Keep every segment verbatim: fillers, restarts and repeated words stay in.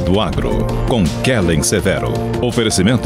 do Agro, com Kellen Severo. Oferecimento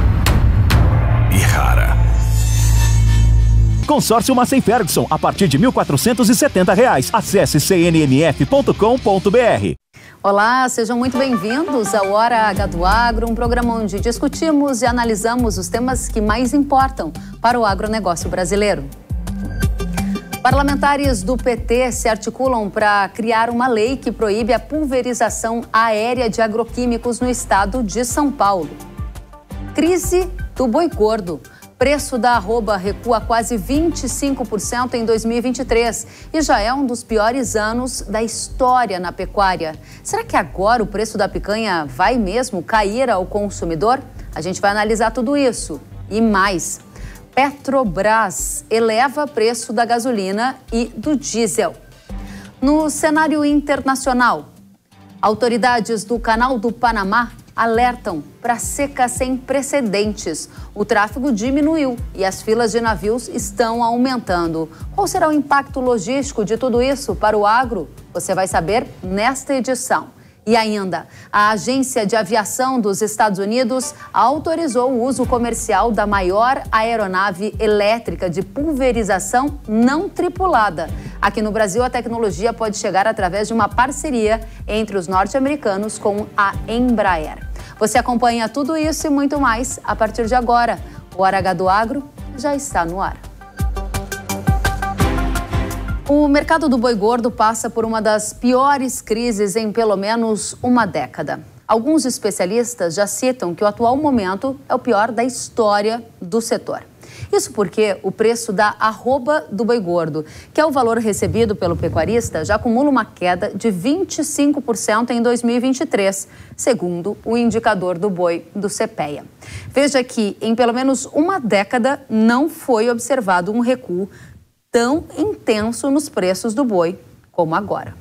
Ihara. Consórcio Massey Ferguson, a partir de mil quatrocentos e setenta reais. Acesse c n m f ponto com ponto b r. Olá, sejam muito bem-vindos ao Hora H do Agro, um programa onde discutimos e analisamos os temas que mais importam para o agronegócio brasileiro. Parlamentares do P T se articulam para criar uma lei que proíbe a pulverização aérea de agroquímicos no estado de São Paulo. Crise do boi gordo. Preço da arroba recua quase vinte e cinco por cento em dois mil e vinte e três e já é um dos piores anos da história na pecuária. Será que agora o preço da picanha vai mesmo cair ao consumidor? A gente vai analisar tudo isso e mais. Petrobras eleva preço da gasolina e do diesel. No cenário internacional, autoridades do Canal do Panamá alertam para seca sem precedentes. O tráfego diminuiu e as filas de navios estão aumentando. Qual será o impacto logístico de tudo isso para o agro? Você vai saber nesta edição. E ainda, a Agência de Aviação dos Estados Unidos autorizou o uso comercial da maior aeronave elétrica de pulverização não tripulada. Aqui no Brasil, a tecnologia pode chegar através de uma parceria entre os norte-americanos com a Embraer. Você acompanha tudo isso e muito mais a partir de agora. O Hora H do Agro já está no ar. O mercado do boi gordo passa por uma das piores crises em pelo menos uma década. Alguns especialistas já citam que o atual momento é o pior da história do setor. Isso porque o preço da arroba do boi gordo, que é o valor recebido pelo pecuarista, já acumula uma queda de vinte e cinco por cento em dois mil e vinte e três, segundo o indicador do boi do CEPEA. Veja que em pelo menos uma década não foi observado um recuo tão intenso nos preços do boi como agora.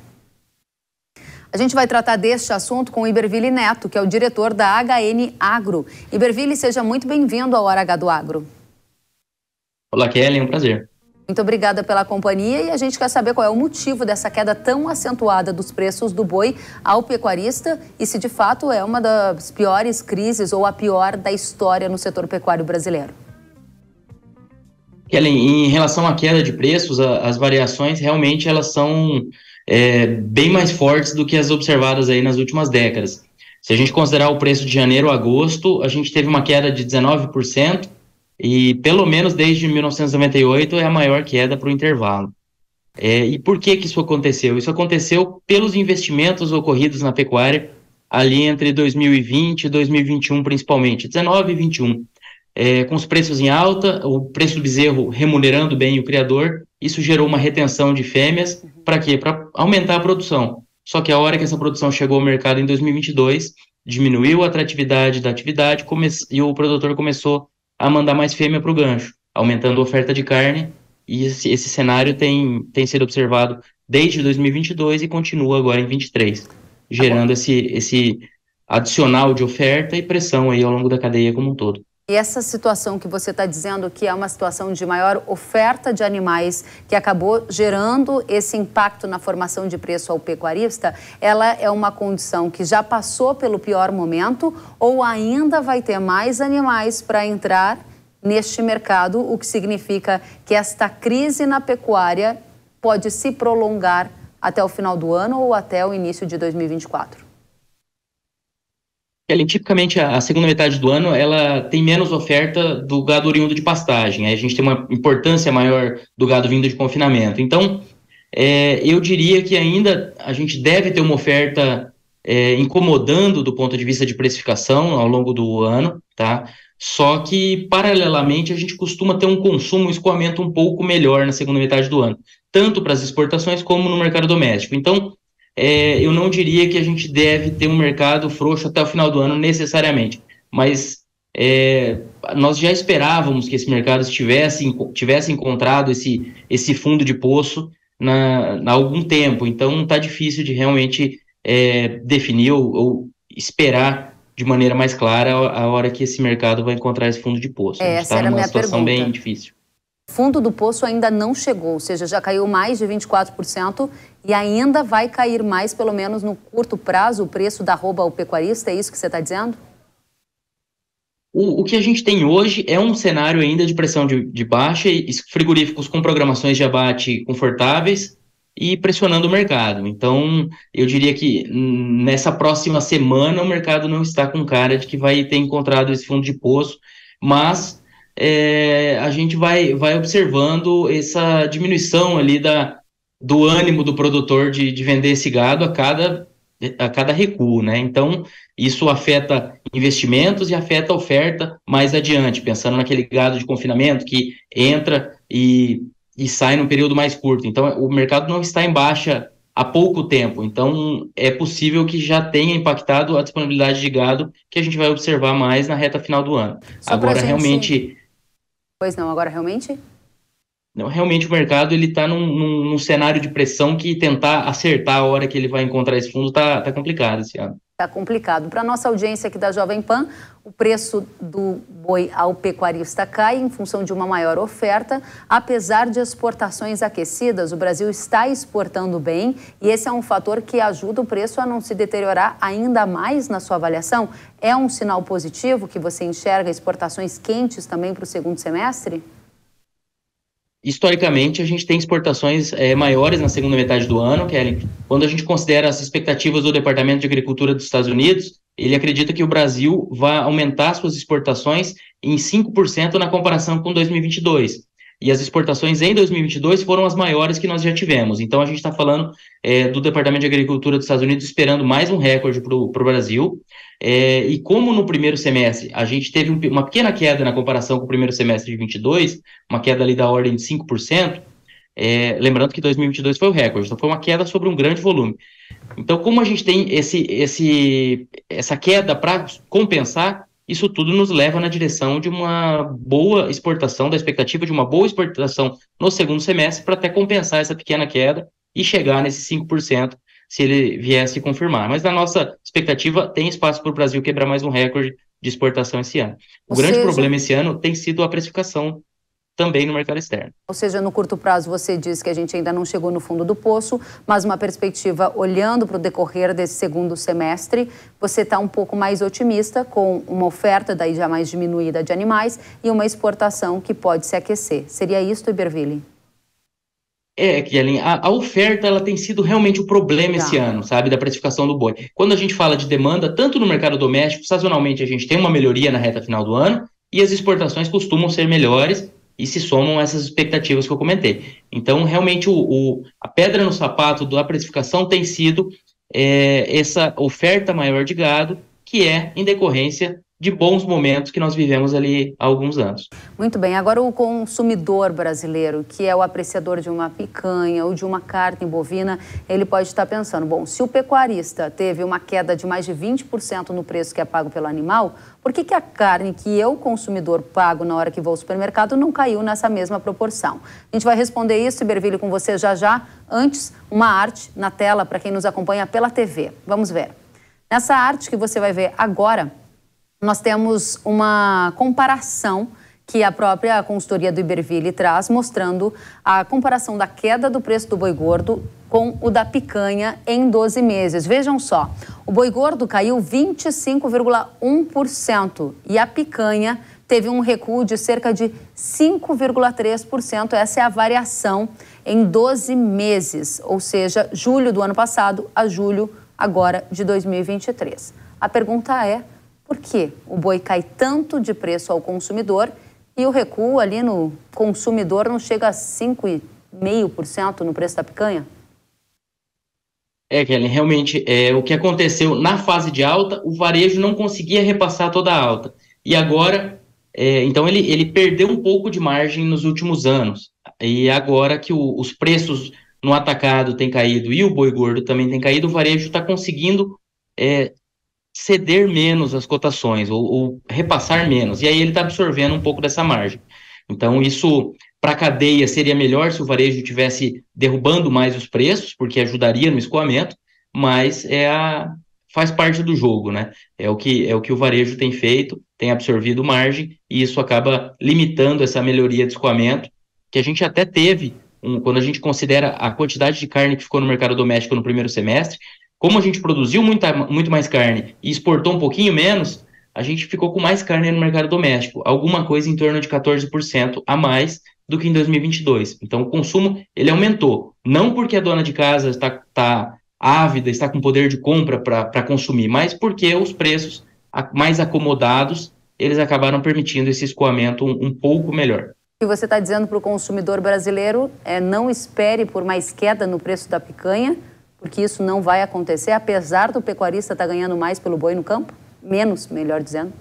A gente vai tratar deste assunto com o Iberville Neto, que é o diretor da H N Agro. Iberville, seja muito bem-vindo ao Hora H do Agro. Olá, Kelly, é um prazer. Muito obrigada pela companhia e a gente quer saber qual é o motivo dessa queda tão acentuada dos preços do boi ao pecuarista e se de fato é uma das piores crises ou a pior da história no setor pecuário brasileiro. Kelly, em relação à queda de preços, a, as variações realmente elas são é, bem mais fortes do que as observadas aí nas últimas décadas. Se a gente considerar o preço de janeiro a agosto, a gente teve uma queda de dezenove por cento e pelo menos desde mil novecentos e noventa e oito é a maior queda para o intervalo. É, e por que que isso aconteceu? Isso aconteceu pelos investimentos ocorridos na pecuária ali entre dois mil e vinte e dois mil e vinte e um principalmente, dezenove e vinte e um. É, com os preços em alta, o preço do bezerro remunerando bem o criador, isso gerou uma retenção de fêmeas, para quê? Para aumentar a produção. Só que a hora que essa produção chegou ao mercado em dois mil e vinte e dois, diminuiu a atratividade da atividade come- e o produtor começou a mandar mais fêmea para o gancho, aumentando a oferta de carne, e esse, esse cenário tem, tem sido observado desde dois mil e vinte e dois e continua agora em vinte e três, gerando esse, esse adicional de oferta e pressão aí ao longo da cadeia como um todo. E essa situação que você está dizendo que é uma situação de maior oferta de animais que acabou gerando esse impacto na formação de preço ao pecuarista, ela é uma condição que já passou pelo pior momento ou ainda vai ter mais animais para entrar neste mercado, o que significa que esta crise na pecuária pode se prolongar até o final do ano ou até o início de dois mil e vinte e quatro? Ela, tipicamente, a segunda metade do ano, ela tem menos oferta do gado oriundo de pastagem. Aí a gente tem uma importância maior do gado vindo de confinamento. Então, é, eu diria que ainda a gente deve ter uma oferta é, incomodando do ponto de vista de precificação ao longo do ano, tá? Só que, paralelamente, a gente costuma ter um consumo, um escoamento um pouco melhor na segunda metade do ano, tanto para as exportações como no mercado doméstico. Então, É, eu não diria que a gente deve ter um mercado frouxo até o final do ano necessariamente, mas é, nós já esperávamos que esse mercado estivesse, tivesse encontrado esse, esse fundo de poço na, na algum tempo, então está difícil de realmente é, definir ou, ou esperar de maneira mais clara a, a hora que esse mercado vai encontrar esse fundo de poço. É, essa está era a numa minha situação pergunta. bem difícil. fundo do poço ainda não chegou, ou seja, já caiu mais de vinte e quatro por cento e ainda vai cair mais, pelo menos no curto prazo, o preço da arroba ao pecuarista, é isso que você está dizendo? O, o que a gente tem hoje é um cenário ainda de pressão de, de baixa e frigoríficos com programações de abate confortáveis e pressionando o mercado. Então, eu diria que nessa próxima semana o mercado não está com cara de que vai ter encontrado esse fundo de poço, mas é, a gente vai, vai observando essa diminuição ali da, do ânimo do produtor de, de vender esse gado a cada, a cada recuo, né? Então, isso afeta investimentos e afeta a oferta mais adiante, pensando naquele gado de confinamento que entra e, e sai num período mais curto. Então, o mercado não está em baixa há pouco tempo, então é possível que já tenha impactado a disponibilidade de gado, que a gente vai observar mais na reta final do ano. Só agora, gente... realmente... Pois não, agora realmente... Não, realmente o mercado está num, num, num cenário de pressão que tentar acertar a hora que ele vai encontrar esse fundo está tá complicado esse ano. Está complicado. Para a nossa audiência aqui da Jovem Pan, o preço do boi ao pecuarista cai em função de uma maior oferta. Apesar de exportações aquecidas, o Brasil está exportando bem e esse é um fator que ajuda o preço a não se deteriorar ainda mais na sua avaliação. É um sinal positivo que você enxerga exportações quentes também para o segundo semestre? Historicamente, a gente tem exportações é, maiores na segunda metade do ano, Kelly. Quando a gente considera as expectativas do Departamento de Agricultura dos Estados Unidos, ele acredita que o Brasil vai aumentar suas exportações em cinco por cento na comparação com dois mil e vinte e dois. E as exportações em dois mil e vinte e dois foram as maiores que nós já tivemos. Então, a gente está falando é, do Departamento de Agricultura dos Estados Unidos esperando mais um recorde para o Brasil. É, e como no primeiro semestre a gente teve um, uma pequena queda na comparação com o primeiro semestre de vinte e dois, uma queda ali da ordem de cinco por cento, é, lembrando que dois mil e vinte e dois foi o recorde, então foi uma queda sobre um grande volume. Então, como a gente tem esse, esse, essa queda para compensar, isso tudo nos leva na direção de uma boa exportação, da expectativa de uma boa exportação no segundo semestre para até compensar essa pequena queda e chegar nesses cinco por cento se ele viesse confirmar. Mas na nossa expectativa tem espaço para o Brasil quebrar mais um recorde de exportação esse ano. O Ou grande seja... problema esse ano tem sido a precificação também no mercado externo. Ou seja, no curto prazo você diz que a gente ainda não chegou no fundo do poço, mas uma perspectiva olhando para o decorrer desse segundo semestre, você está um pouco mais otimista com uma oferta daí já mais diminuída de animais e uma exportação que pode se aquecer. Seria isso, Iberville? É, Kelly, a, a oferta ela tem sido realmente o problema tá. esse ano, sabe, da precificação do boi. Quando a gente fala de demanda, tanto no mercado doméstico, sazonalmente a gente tem uma melhoria na reta final do ano e as exportações costumam ser melhores e se somam a essas expectativas que eu comentei. Então, realmente, o, o, a pedra no sapato da precificação tem sido é, essa oferta maior de gado, que é em decorrência de bons momentos que nós vivemos ali há alguns anos. Muito bem. Agora o consumidor brasileiro, que é o apreciador de uma picanha ou de uma carne bovina, ele pode estar pensando, bom, se o pecuarista teve uma queda de mais de vinte por cento no preço que é pago pelo animal, por que que a carne que eu, consumidor, pago na hora que vou ao supermercado não caiu nessa mesma proporção? A gente vai responder isso, Iberville, com você já já. Antes, uma arte na tela para quem nos acompanha pela T V. Vamos ver. Nessa arte que você vai ver agora, nós temos uma comparação que a própria consultoria do Iberville traz, mostrando a comparação da queda do preço do boi gordo com o da picanha em doze meses. Vejam só, o boi gordo caiu vinte e cinco vírgula um por cento e a picanha teve um recuo de cerca de cinco vírgula três por cento. Essa é a variação em doze meses, ou seja, julho do ano passado a julho agora de dois mil e vinte e três. A pergunta é, por que o boi cai tanto de preço ao consumidor e o recuo ali no consumidor não chega a cinco vírgula cinco por cento no preço da picanha? É, Kelly, realmente, é, o que aconteceu na fase de alta, o varejo não conseguia repassar toda a alta. E agora, é, então ele, ele perdeu um pouco de margem nos últimos anos. E agora que o, os preços no atacado têm caído e o boi gordo também tem caído, o varejo está conseguindo é, ceder menos as cotações, ou, ou repassar menos, e aí ele está absorvendo um pouco dessa margem. Então, isso, para a cadeia, seria melhor se o varejo estivesse derrubando mais os preços, porque ajudaria no escoamento, mas é a, faz parte do jogo, né? É o que, é o que o varejo tem feito, tem absorvido margem, e isso acaba limitando essa melhoria de escoamento, que a gente até teve, um, quando a gente considera a quantidade de carne que ficou no mercado doméstico no primeiro semestre, como a gente produziu muita, muito mais carne e exportou um pouquinho menos, a gente ficou com mais carne no mercado doméstico, alguma coisa em torno de quatorze por cento a mais do que em dois mil e vinte e dois. Então, o consumo, ele aumentou, não porque a dona de casa está, está ávida, está com poder de compra para consumir, mas porque os preços mais acomodados, eles acabaram permitindo esse escoamento um, um pouco melhor. O que você está dizendo para o consumidor brasileiro é não espere por mais queda no preço da picanha, porque isso não vai acontecer, apesar do pecuarista estar ganhando mais pelo boi no campo? Menos, melhor dizendo.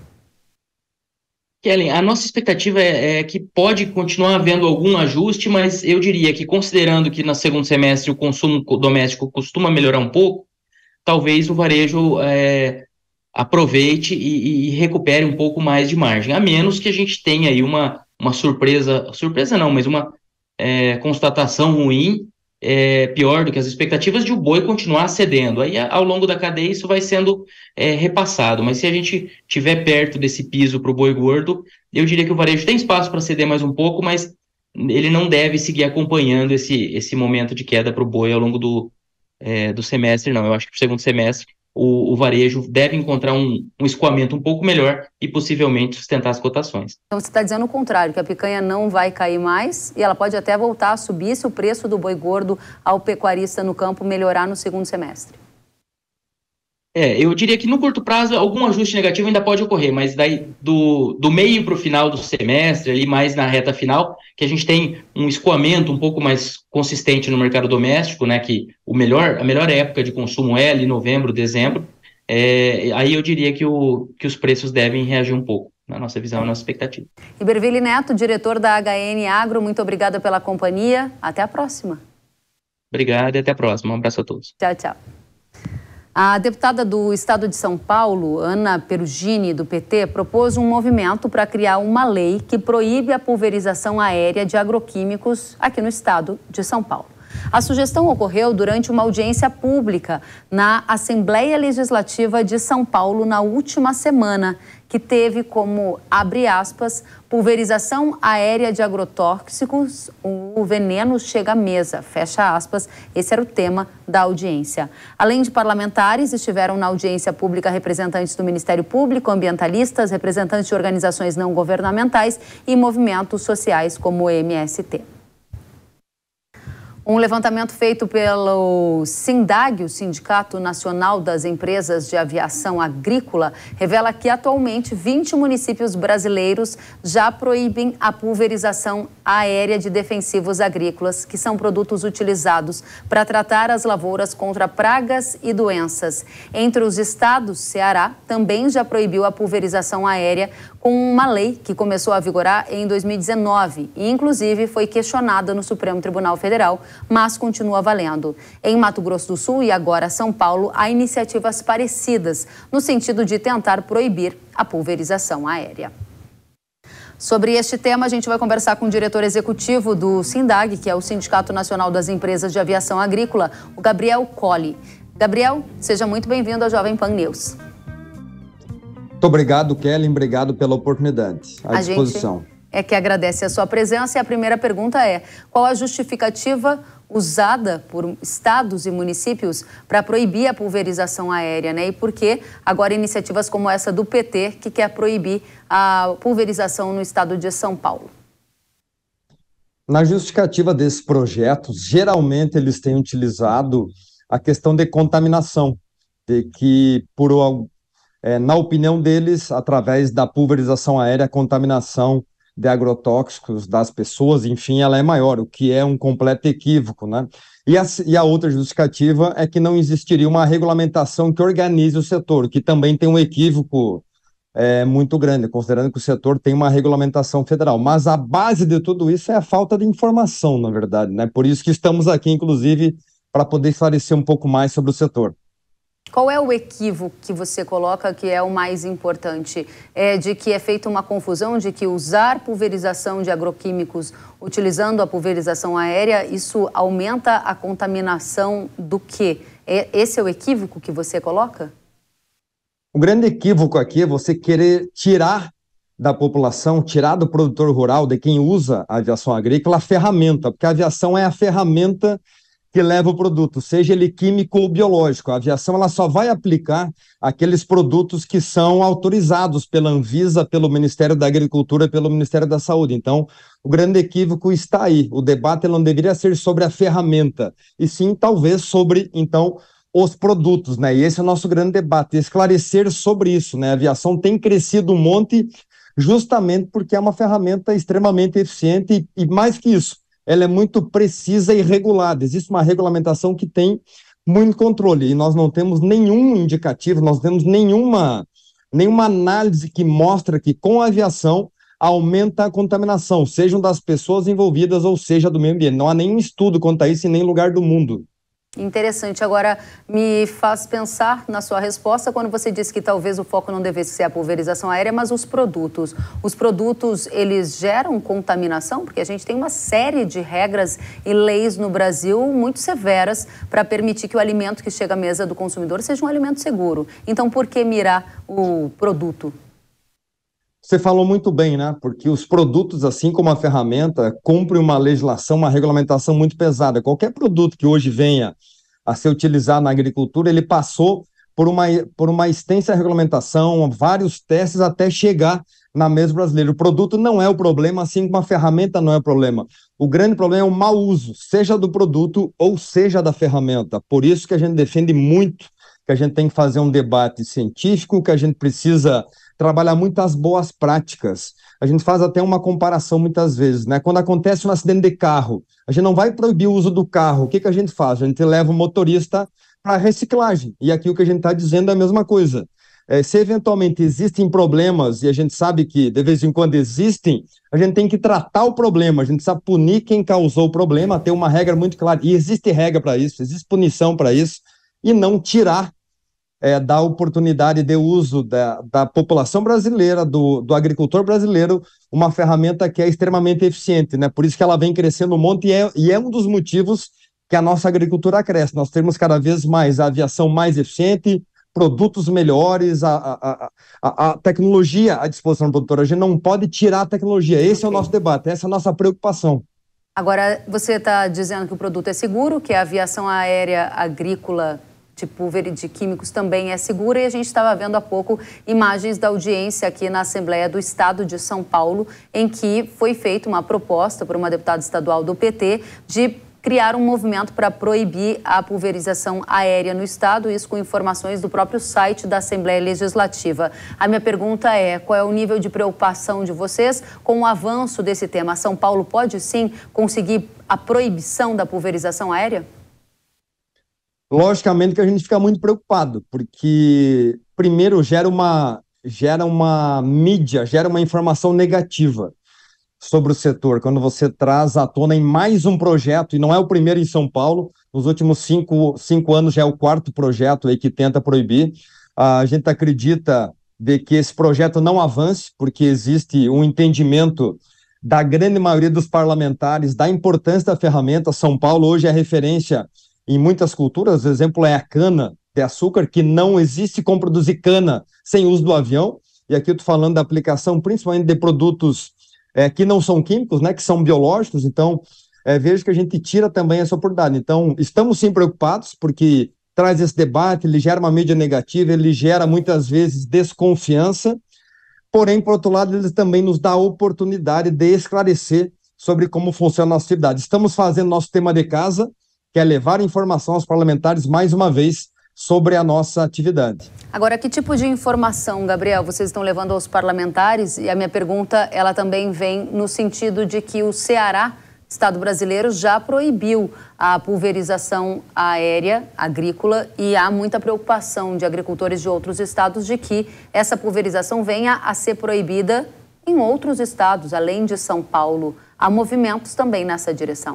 Kellen, a nossa expectativa é, é que pode continuar havendo algum ajuste, mas eu diria que, considerando que no segundo semestre o consumo doméstico costuma melhorar um pouco, talvez o varejo é, aproveite e, e recupere um pouco mais de margem, a menos que a gente tenha aí uma, uma surpresa, surpresa não, mas uma é, constatação ruim, é, pior do que as expectativas, de o boi continuar cedendo. Aí, ao longo da cadeia, isso vai sendo é, repassado, mas se a gente estiver perto desse piso para o boi gordo, eu diria que o varejo tem espaço para ceder mais um pouco, mas ele não deve seguir acompanhando esse, esse momento de queda para o boi ao longo do, é, do semestre, não. Eu acho que para o segundo semestre o, o varejo deve encontrar um, um escoamento um pouco melhor e possivelmente sustentar as cotações. Então você está dizendo o contrário, que a picanha não vai cair mais e ela pode até voltar a subir se o preço do boi gordo ao pecuarista no campo melhorar no segundo semestre. É, eu diria que no curto prazo algum ajuste negativo ainda pode ocorrer, mas daí do, do meio para o final do semestre, ali mais na reta final, que a gente tem um escoamento um pouco mais consistente no mercado doméstico, né, que o melhor, a melhor época de consumo é ali novembro, dezembro, é, aí eu diria que, o, que os preços devem reagir um pouco, na nossa visão, na nossa expectativa. Iberville Neto, diretor da H N Agro, muito obrigada pela companhia, até a próxima. Obrigado e até a próxima, um abraço a todos. Tchau, tchau. A deputada do Estado de São Paulo, Ana Perugini, do P T, propôs um movimento para criar uma lei que proíbe a pulverização aérea de agroquímicos aqui no Estado de São Paulo. A sugestão ocorreu durante uma audiência pública na Assembleia Legislativa de São Paulo na última semana, que teve como, abre aspas, pulverização aérea de agrotóxicos, o veneno chega à mesa, fecha aspas. Esse era o tema da audiência. Além de parlamentares, estiveram na audiência pública representantes do Ministério Público, ambientalistas, representantes de organizações não governamentais e movimentos sociais como o M S T. Um levantamento feito pelo SINDAG, o Sindicato Nacional das Empresas de Aviação Agrícola, revela que atualmente vinte municípios brasileiros já proíbem a pulverização aérea de defensivos agrícolas, que são produtos utilizados para tratar as lavouras contra pragas e doenças. Entre os estados, Ceará também já proibiu a pulverização aérea com uma lei que começou a vigorar em dois mil e dezenove e, inclusive, foi questionada no Supremo Tribunal Federal, mas continua valendo. Em Mato Grosso do Sul e agora São Paulo, há iniciativas parecidas, no sentido de tentar proibir a pulverização aérea. Sobre este tema, a gente vai conversar com o diretor executivo do SINDAG, que é o Sindicato Nacional das Empresas de Aviação Agrícola, o Gabriel Colli. Gabriel, seja muito bem-vindo ao Jovem Pan News. Muito obrigado, Kellen. Obrigado pela oportunidade. À a disposição. Gente é que agradece a sua presença e a primeira pergunta é: qual a justificativa usada por estados e municípios para proibir a pulverização aérea, né? E por que agora iniciativas como essa do P T, que quer proibir a pulverização no estado de São Paulo? Na justificativa desses projetos, geralmente eles têm utilizado a questão de contaminação, de que, por, é, na opinião deles, através da pulverização aérea, a contaminação de agrotóxicos das pessoas, enfim, ela é maior, o que é um completo equívoco, né? E a, e a outra justificativa é que não existiria uma regulamentação que organize o setor, o que também tem um equívoco é, muito grande, considerando que o setor tem uma regulamentação federal. Mas a base de tudo isso é a falta de informação, na verdade, né? Por isso que estamos aqui, inclusive, para poder esclarecer um pouco mais sobre o setor. Qual é o equívoco que você coloca que é o mais importante? É de que é feita uma confusão de que usar pulverização de agroquímicos utilizando a pulverização aérea, isso aumenta a contaminação do quê? É, esse é o equívoco que você coloca? O grande equívoco aqui é você querer tirar da população, tirar do produtor rural, de quem usa a aviação agrícola, a ferramenta, porque a aviação é a ferramenta que leva o produto, seja ele químico ou biológico. A aviação ela só vai aplicar aqueles produtos que são autorizados pela Anvisa, pelo Ministério da Agricultura, pelo Ministério da Saúde. Então, o grande equívoco está aí. O debate não deveria ser sobre a ferramenta, e sim, talvez, sobre, então, os produtos, né? E esse é o nosso grande debate, esclarecer sobre isso, né? A aviação tem crescido um monte justamente porque é uma ferramenta extremamente eficiente e, e mais que isso, ela é muito precisa e regulada. Existe uma regulamentação que tem muito controle, e nós não temos nenhum indicativo, nós não temos nenhuma, nenhuma análise que mostra que com a aviação aumenta a contaminação, sejam das pessoas envolvidas ou seja do meio ambiente. Não há nenhum estudo quanto a isso em nenhum lugar do mundo. Interessante. Agora, me faz pensar na sua resposta quando você disse que talvez o foco não devesse ser a pulverização aérea, mas os produtos. Os produtos, eles geram contaminação? Porque a gente tem uma série de regras e leis no Brasil muito severas para permitir que o alimento que chega à mesa do consumidor seja um alimento seguro. Então, por que mirar o produto? Você falou muito bem, né? Porque os produtos, assim como a ferramenta, cumprem uma legislação, uma regulamentação muito pesada. Qualquer produto que hoje venha a ser utilizado na agricultura, ele passou por uma, por uma extensa regulamentação, vários testes até chegar na mesa brasileira. O produto não é o problema, assim como a ferramenta não é o problema. O grande problema é o mau uso, seja do produto ou seja da ferramenta. Por isso que a gente defende muito que a gente tem que fazer um debate científico, que a gente precisa trabalhar muito as boas práticas. A gente faz até uma comparação muitas vezes, né? Quando acontece um acidente de carro, a gente não vai proibir o uso do carro. O que, que a gente faz? A gente leva o motorista para reciclagem. E aqui o que a gente está dizendo é a mesma coisa. É, se eventualmente existem problemas, e a gente sabe que de vez em quando existem, a gente tem que tratar o problema, a gente precisa punir quem causou o problema, ter uma regra muito clara. E existe regra para isso, existe punição para isso, e não tirar É, da oportunidade de uso da, da população brasileira, do, do agricultor brasileiro, uma ferramenta que é extremamente eficiente, né? Por isso que ela vem crescendo um monte e é, e é um dos motivos que a nossa agricultura cresce. Nós temos cada vez mais a aviação mais eficiente, produtos melhores, a, a, a, a tecnologia à disposição do produtor. A gente não pode tirar a tecnologia. Esse é o nosso debate, essa é a nossa preocupação. Agora, você está dizendo que o produto é seguro, que a aviação aérea agrícola de pulver de químicos também é segura, e a gente estava vendo há pouco imagens da audiência aqui na Assembleia do Estado de São Paulo, em que foi feita uma proposta por uma deputada estadual do P T de criar um movimento para proibir a pulverização aérea no estado, isso com informações do próprio site da Assembleia Legislativa. A minha pergunta é, qual é o nível de preocupação de vocês com o avanço desse tema? São Paulo pode sim conseguir a proibição da pulverização aérea? Logicamente que a gente fica muito preocupado, porque, primeiro, gera uma, gera uma mídia, gera uma informação negativa sobre o setor. Quando você traz à tona em mais um projeto, e não é o primeiro em São Paulo, nos últimos cinco, cinco anos já é o quarto projeto aí que tenta proibir, a gente acredita de que esse projeto não avance, porque existe um entendimento da grande maioria dos parlamentares da importância da ferramenta. São Paulo hoje é referência em muitas culturas, o exemplo é a cana de açúcar, que não existe como produzir cana sem uso do avião, e aqui eu estou falando da aplicação principalmente de produtos é, que não são químicos, né, que são biológicos. Então é, vejo que a gente tira também essa oportunidade. Então estamos sim preocupados, porque traz esse debate, ele gera uma mídia negativa, ele gera muitas vezes desconfiança, porém, por outro lado, ele também nos dá a oportunidade de esclarecer sobre como funciona a nossa atividade. Estamos fazendo nosso tema de casa, que é levar informação aos parlamentares, mais uma vez, sobre a nossa atividade. Agora, que tipo de informação, Gabriel, vocês estão levando aos parlamentares? E a minha pergunta, ela também vem no sentido de que o Ceará, estado brasileiro, já proibiu a pulverização aérea agrícola, e há muita preocupação de agricultores de outros estados de que essa pulverização venha a ser proibida em outros estados, além de São Paulo. Há movimentos também nessa direção.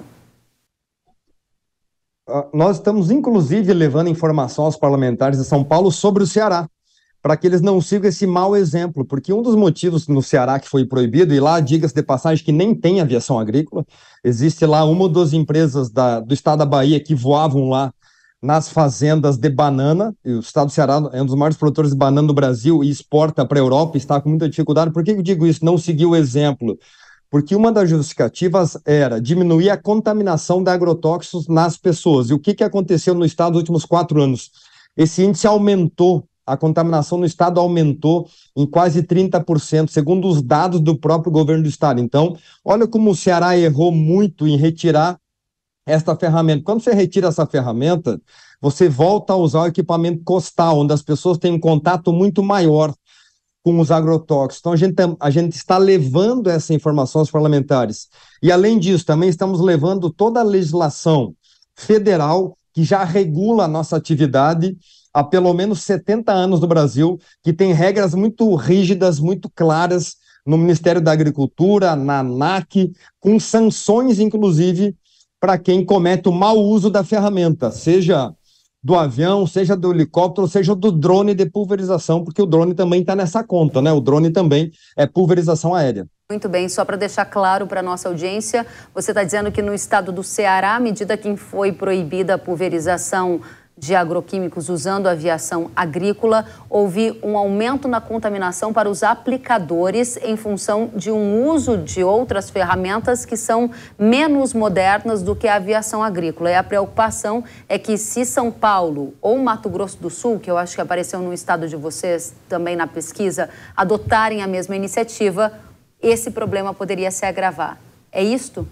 Nós estamos, inclusive, levando informação aos parlamentares de São Paulo sobre o Ceará, para que eles não sigam esse mau exemplo, porque um dos motivos no Ceará que foi proibido, e lá, diga-se de passagem, que nem tem aviação agrícola, existe lá uma ou duas empresas da, do estado da Bahia que voavam lá nas fazendas de banana, e o estado do Ceará é um dos maiores produtores de banana do Brasil e exporta para a Europa, está com muita dificuldade. Por que eu digo isso? Não seguir o exemplo. Porque uma das justificativas era diminuir a contaminação de agrotóxicos nas pessoas. E o que, que aconteceu no estado nos últimos quatro anos? Esse índice aumentou, a contaminação no estado aumentou em quase trinta por cento, segundo os dados do próprio governo do estado. Então, olha como o Ceará errou muito em retirar esta ferramenta. Quando você retira essa ferramenta, você volta a usar o equipamento costal, onde as pessoas têm um contato muito maior com os agrotóxicos. Então, a gente, a gente está levando essa informação aos parlamentares. E, além disso, também estamos levando toda a legislação federal que já regula a nossa atividade há pelo menos setenta anos no Brasil, que tem regras muito rígidas, muito claras no Ministério da Agricultura, na ANAC, com sanções, inclusive, para quem comete o mau uso da ferramenta, seja do avião, seja do helicóptero, seja do drone de pulverização, porque o drone também está nessa conta, né? O drone também é pulverização aérea. Muito bem, só para deixar claro para a nossa audiência, você está dizendo que no estado do Ceará, à medida que foi proibida a pulverização de agroquímicos usando a aviação agrícola, houve um aumento na contaminação para os aplicadores em função de um uso de outras ferramentas que são menos modernas do que a aviação agrícola. E a preocupação é que se São Paulo ou Mato Grosso do Sul, que eu acho que apareceu no estado de vocês também na pesquisa, adotarem a mesma iniciativa, esse problema poderia se agravar. É isto?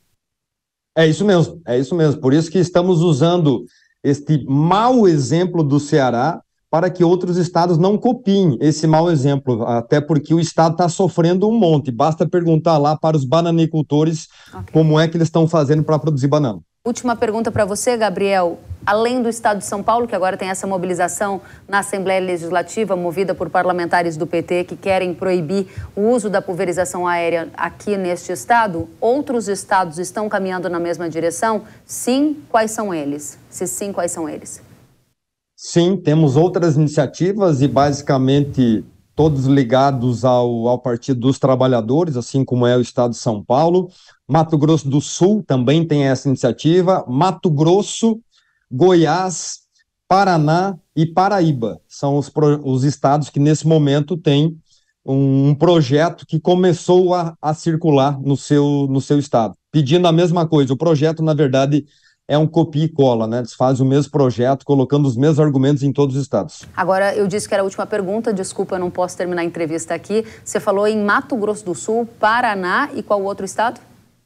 É isso mesmo, é isso mesmo. Por isso que estamos usando este mau exemplo do Ceará para que outros estados não copiem esse mau exemplo, até porque o estado está sofrendo um monte. Basta perguntar lá para os bananicultores okay. como é que eles estão fazendo para produzir banana. Última pergunta para você, Gabriel. Além do estado de São Paulo, que agora tem essa mobilização na Assembleia Legislativa, movida por parlamentares do P T que querem proibir o uso da pulverização aérea aqui neste estado, outros estados estão caminhando na mesma direção? Sim, quais são eles? Se sim, quais são eles? Sim, temos outras iniciativas e basicamente todos ligados ao, ao Partido dos Trabalhadores, assim como é o estado de São Paulo. Mato Grosso do Sul também tem essa iniciativa. Mato Grosso, Goiás, Paraná e Paraíba são os, os estados que nesse momento têm um, um projeto que começou a, a circular no seu, no seu estado, pedindo a mesma coisa. O projeto, na verdade, é um copia e cola, né? Eles fazem o mesmo projeto, colocando os mesmos argumentos em todos os estados. Agora, eu disse que era a última pergunta, desculpa, eu não posso terminar a entrevista aqui. Você falou em Mato Grosso do Sul, Paraná e qual outro estado?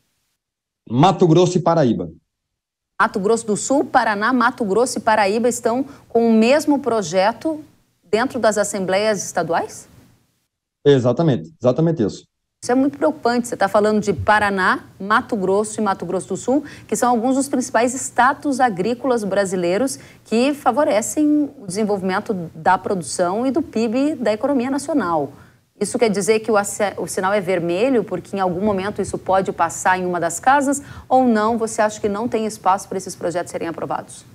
Mato Grosso e Paraíba. Mato Grosso do Sul, Paraná, Mato Grosso e Paraíba estão com o mesmo projeto dentro das assembleias estaduais? Exatamente, exatamente isso. Isso é muito preocupante. Você está falando de Paraná, Mato Grosso e Mato Grosso do Sul, que são alguns dos principais estados agrícolas brasileiros que favorecem o desenvolvimento da produção e do P I B da economia nacional. Isso quer dizer que o, o sinal é vermelho, porque em algum momento isso pode passar em uma das casas, ou não? Você acha que não tem espaço para esses projetos serem aprovados?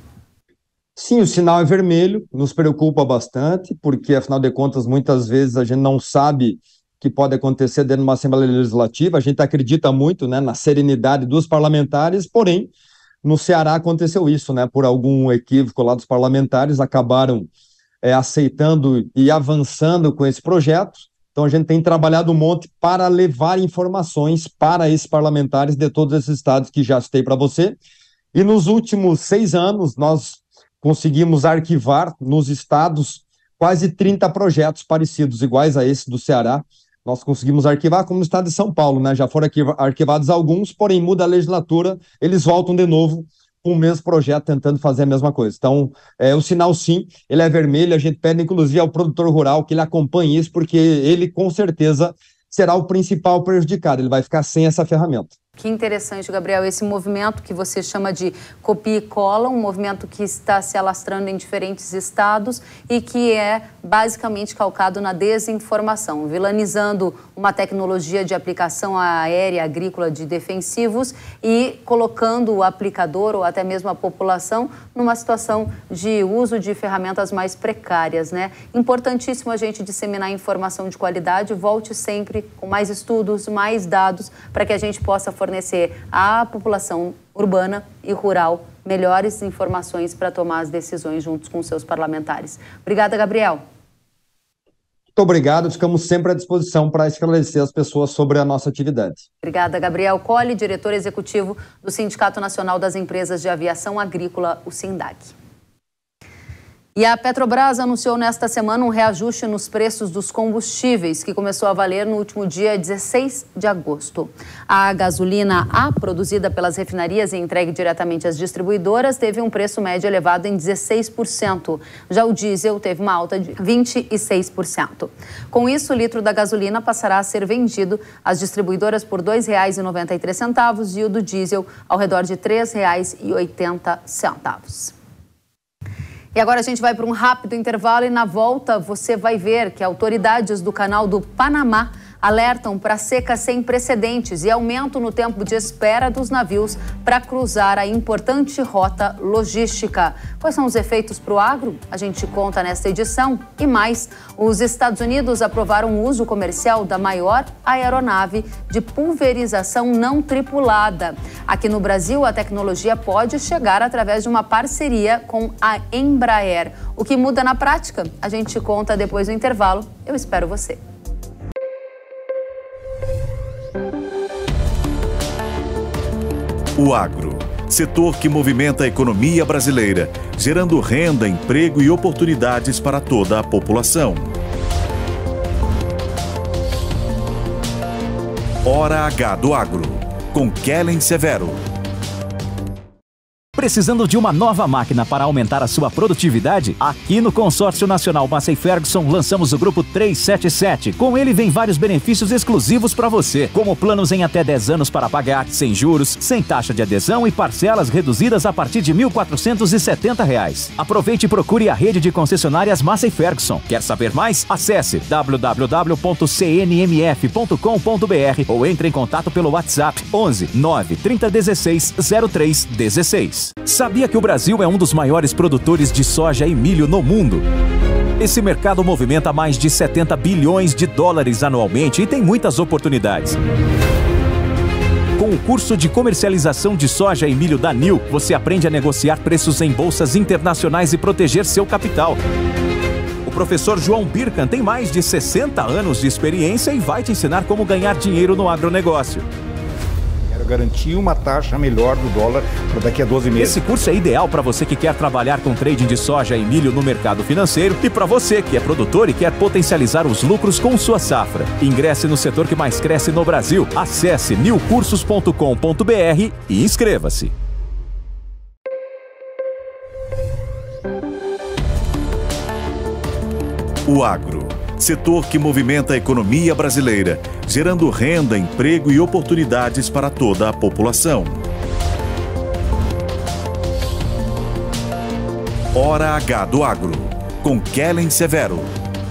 Sim, o sinal é vermelho, nos preocupa bastante, porque, afinal de contas, muitas vezes a gente não sabe que pode acontecer dentro de uma Assembleia Legislativa. A gente acredita muito, né, na serenidade dos parlamentares, porém, no Ceará aconteceu isso, né, por algum equívoco lá dos parlamentares, acabaram é, aceitando e avançando com esse projeto. Então, a gente tem trabalhado um monte para levar informações para esses parlamentares de todos esses estados que já citei para você. E nos últimos seis anos, nós conseguimos arquivar nos estados quase trinta projetos parecidos, iguais a esse do Ceará. Nós conseguimos arquivar, como no estado de São Paulo, né? Já foram arquivados alguns, porém muda a legislatura, eles voltam de novo com o mesmo projeto, tentando fazer a mesma coisa. Então, é, o sinal sim, ele é vermelho, a gente pede inclusive ao produtor rural que ele acompanhe isso, porque ele com certeza será o principal prejudicado, ele vai ficar sem essa ferramenta. Que interessante, Gabriel, esse movimento que você chama de copia e cola, um movimento que está se alastrando em diferentes estados e que é basicamente calcado na desinformação, vilanizando uma tecnologia de aplicação aérea agrícola de defensivos e colocando o aplicador ou até mesmo a população numa situação de uso de ferramentas mais precárias, né? Importantíssimo a gente disseminar informação de qualidade, volte sempre com mais estudos, mais dados, para que a gente possa fornecer à população urbana e rural, melhores informações para tomar as decisões juntos com seus parlamentares. Obrigada, Gabriel. Muito obrigado, ficamos sempre à disposição para esclarecer as pessoas sobre a nossa atividade. Obrigada, Gabriel Colli, diretor executivo do Sindicato Nacional das Empresas de Aviação Agrícola, o SINDAG. E a Petrobras anunciou nesta semana um reajuste nos preços dos combustíveis, que começou a valer no último dia dezesseis de agosto. A gasolina A, produzida pelas refinarias e entregue diretamente às distribuidoras, teve um preço médio elevado em dezesseis por cento. Já o diesel teve uma alta de vinte e seis por cento. Com isso, o litro da gasolina passará a ser vendido às distribuidoras por dois reais e noventa e três centavos e o do diesel ao redor de três reais e oitenta centavos. E agora a gente vai para um rápido intervalo e na volta você vai ver que autoridades do Canal do Panamá alertam para seca sem precedentes e aumento no tempo de espera dos navios para cruzar a importante rota logística. Quais são os efeitos para o agro? A gente conta nesta edição. E mais, os Estados Unidos aprovaram o uso comercial da maior aeronave de pulverização não tripulada. Aqui no Brasil, a tecnologia pode chegar através de uma parceria com a Embraer. O que muda na prática? A gente conta depois do intervalo. Eu espero você. O agro, setor que movimenta a economia brasileira, gerando renda, emprego e oportunidades para toda a população. Hora H do Agro, com Kellen Severo. Precisando de uma nova máquina para aumentar a sua produtividade? Aqui no Consórcio Nacional Massey Ferguson lançamos o Grupo trezentos e setenta e sete. Com ele vem vários benefícios exclusivos para você, como planos em até dez anos para pagar, sem juros, sem taxa de adesão e parcelas reduzidas a partir de mil quatrocentos e setenta reais. Aproveite e procure a rede de concessionárias Massey Ferguson. Quer saber mais? Acesse w w w ponto c n m f ponto com ponto b r ou entre em contato pelo WhatsApp onze nove trinta dezesseis zero três dezesseis. Sabia que o Brasil é um dos maiores produtores de soja e milho no mundo? Esse mercado movimenta mais de setenta bilhões de dólares anualmente e tem muitas oportunidades. Com o curso de comercialização de soja e milho da N I L, você aprende a negociar preços em bolsas internacionais e proteger seu capital. O professor João Birkan tem mais de sessenta anos de experiência e vai te ensinar como ganhar dinheiro no agronegócio. Garantir uma taxa melhor do dólar para daqui a doze meses. Esse curso é ideal para você que quer trabalhar com trading de soja e milho no mercado financeiro e para você que é produtor e quer potencializar os lucros com sua safra. Ingresse no setor que mais cresce no Brasil. Acesse nil cursos ponto com ponto b r e inscreva-se. O agro, setor que movimenta a economia brasileira, gerando renda, emprego e oportunidades para toda a população. Hora H do Agro, com Kellen Severo.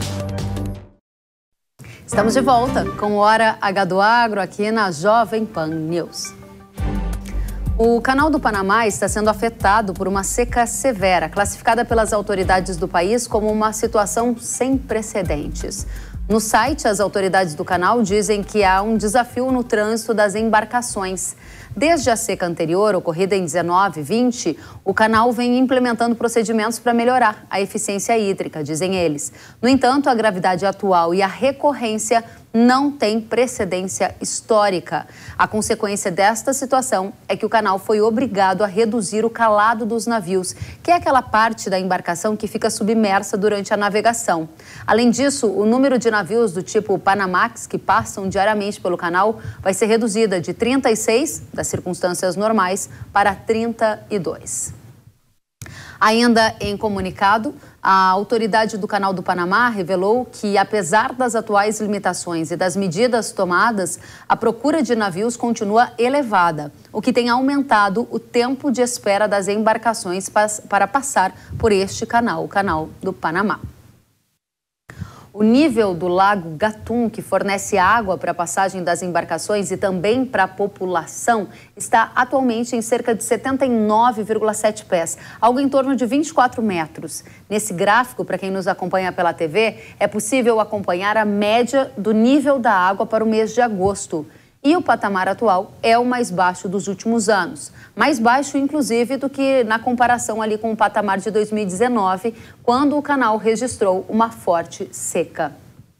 Estamos de volta com Hora H do Agro aqui na Jovem Pan News. O Canal do Panamá está sendo afetado por uma seca severa, classificada pelas autoridades do país como uma situação sem precedentes. No site, as autoridades do canal dizem que há um desafio no trânsito das embarcações. Desde a seca anterior, ocorrida em dezenove e vinte, o canal vem implementando procedimentos para melhorar a eficiência hídrica, dizem eles. No entanto, a gravidade atual e a recorrência não têm precedência histórica. A consequência desta situação é que o canal foi obrigado a reduzir o calado dos navios, que é aquela parte da embarcação que fica submersa durante a navegação. Além disso, o número de navios do tipo Panamax que passam diariamente pelo canal vai ser reduzida de trinta e seis, das circunstâncias normais, para trinta e dois. Ainda em comunicado, a autoridade do Canal do Panamá revelou que, apesar das atuais limitações e das medidas tomadas, a procura de navios continua elevada, o que tem aumentado o tempo de espera das embarcações para passar por este canal, o Canal do Panamá. O nível do Lago Gatun, que fornece água para a passagem das embarcações e também para a população, está atualmente em cerca de setenta e nove vírgula sete pés, algo em torno de vinte e quatro metros. Nesse gráfico, para quem nos acompanha pela T V, é possível acompanhar a média do nível da água para o mês de agosto. e o patamar atual é o mais baixo dos últimos anos. Mais baixo, inclusive, do que na comparação ali com o patamar de dois mil e dezenove, quando o canal registrou uma forte seca.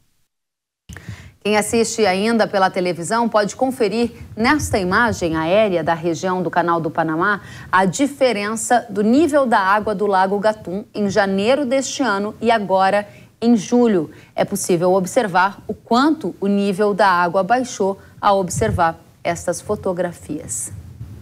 Quem assiste ainda pela televisão pode conferir nesta imagem aérea da região do Canal do Panamá a diferença do nível da água do Lago Gatun em janeiro deste ano e agora em julho. É possível observar o quanto o nível da água baixou ao observar estas fotografias.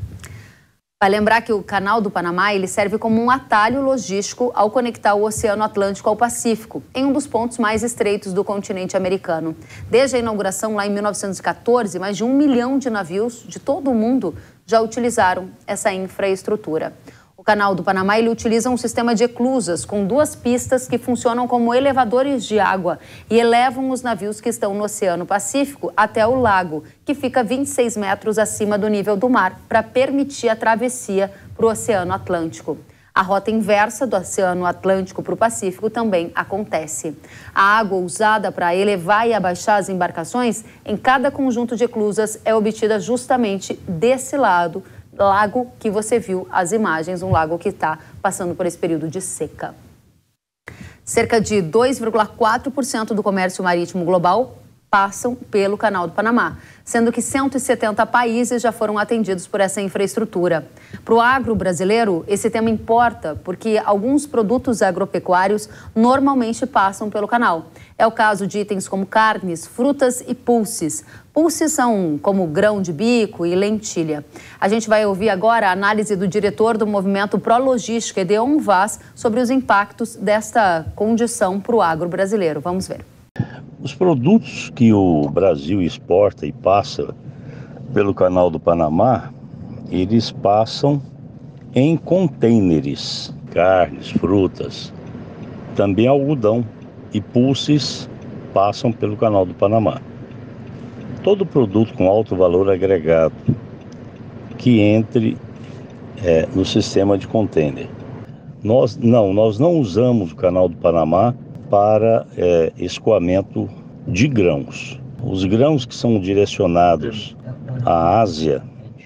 Vai lembrar que o Canal do Panamá ele serve como um atalho logístico ao conectar o Oceano Atlântico ao Pacífico, em um dos pontos mais estreitos do continente americano. Desde a inauguração lá em mil novecentos e quatorze, mais de um milhão de navios de todo o mundo já utilizaram essa infraestrutura. O Canal do Panamá ele utiliza um sistema de eclusas com duas pistas que funcionam como elevadores de água e elevam os navios que estão no Oceano Pacífico até o lago, que fica vinte e seis metros acima do nível do mar, para permitir a travessia para o Oceano Atlântico. A rota inversa do Oceano Atlântico para o Pacífico também acontece. A água usada para elevar e abaixar as embarcações em cada conjunto de eclusas é obtida justamente desse lado, lago que você viu as imagens, um lago que está passando por esse período de seca. Cerca de dois vírgula quatro por cento do comércio marítimo global passam pelo Canal do Panamá, sendo que cento e setenta países já foram atendidos por essa infraestrutura. Para o agro brasileiro, esse tema importa porque alguns produtos agropecuários normalmente passam pelo canal. É o caso de itens como carnes, frutas e pulses. Pulses são como grão de bico e lentilha. A gente vai ouvir agora a análise do diretor do movimento Prologística, Edeon Vaz, sobre os impactos desta condição para o agro brasileiro. Vamos ver. Os produtos que o Brasil exporta e passa pelo Canal do Panamá, eles passam em contêineres, carnes, frutas, também algodão e pulses passam pelo Canal do Panamá. Todo produto com alto valor agregado que entre é, no sistema de contêiner. Nós não, nós não usamos o Canal do Panamá para é, escoamento de grãos. Os grãos que são direcionados à Ásia,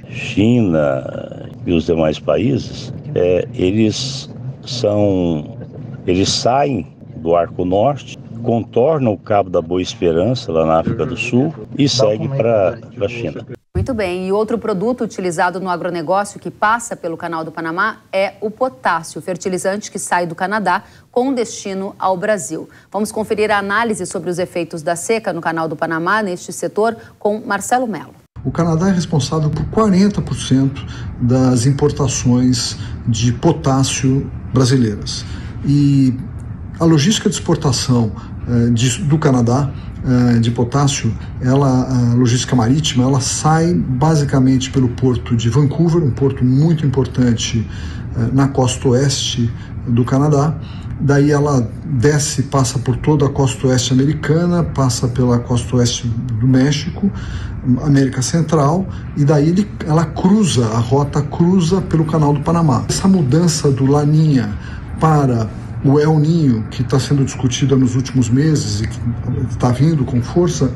China e os demais países, é, eles são, eles saem do Arco Norte, contornam o Cabo da Boa Esperança, lá na África do Sul, e seguem para a China. Muito bem, e outro produto utilizado no agronegócio que passa pelo Canal do Panamá é o potássio, fertilizante que sai do Canadá com destino ao Brasil. Vamos conferir a análise sobre os efeitos da seca no Canal do Panamá neste setor com Marcelo Mello. O Canadá é responsável por quarenta por cento das importações de potássio brasileiras. E a logística de exportação eh, de, do Canadá de potássio, ela, a logística marítima, ela sai basicamente pelo porto de Vancouver, um porto muito importante na costa oeste do Canadá. Daí ela desce, passa por toda a costa oeste americana, passa pela costa oeste do México, América Central, e daí ele, ela cruza, a rota cruza pelo Canal do Panamá. Essa mudança do Laninha para o El Niño, que está sendo discutida nos últimos meses e que está vindo com força,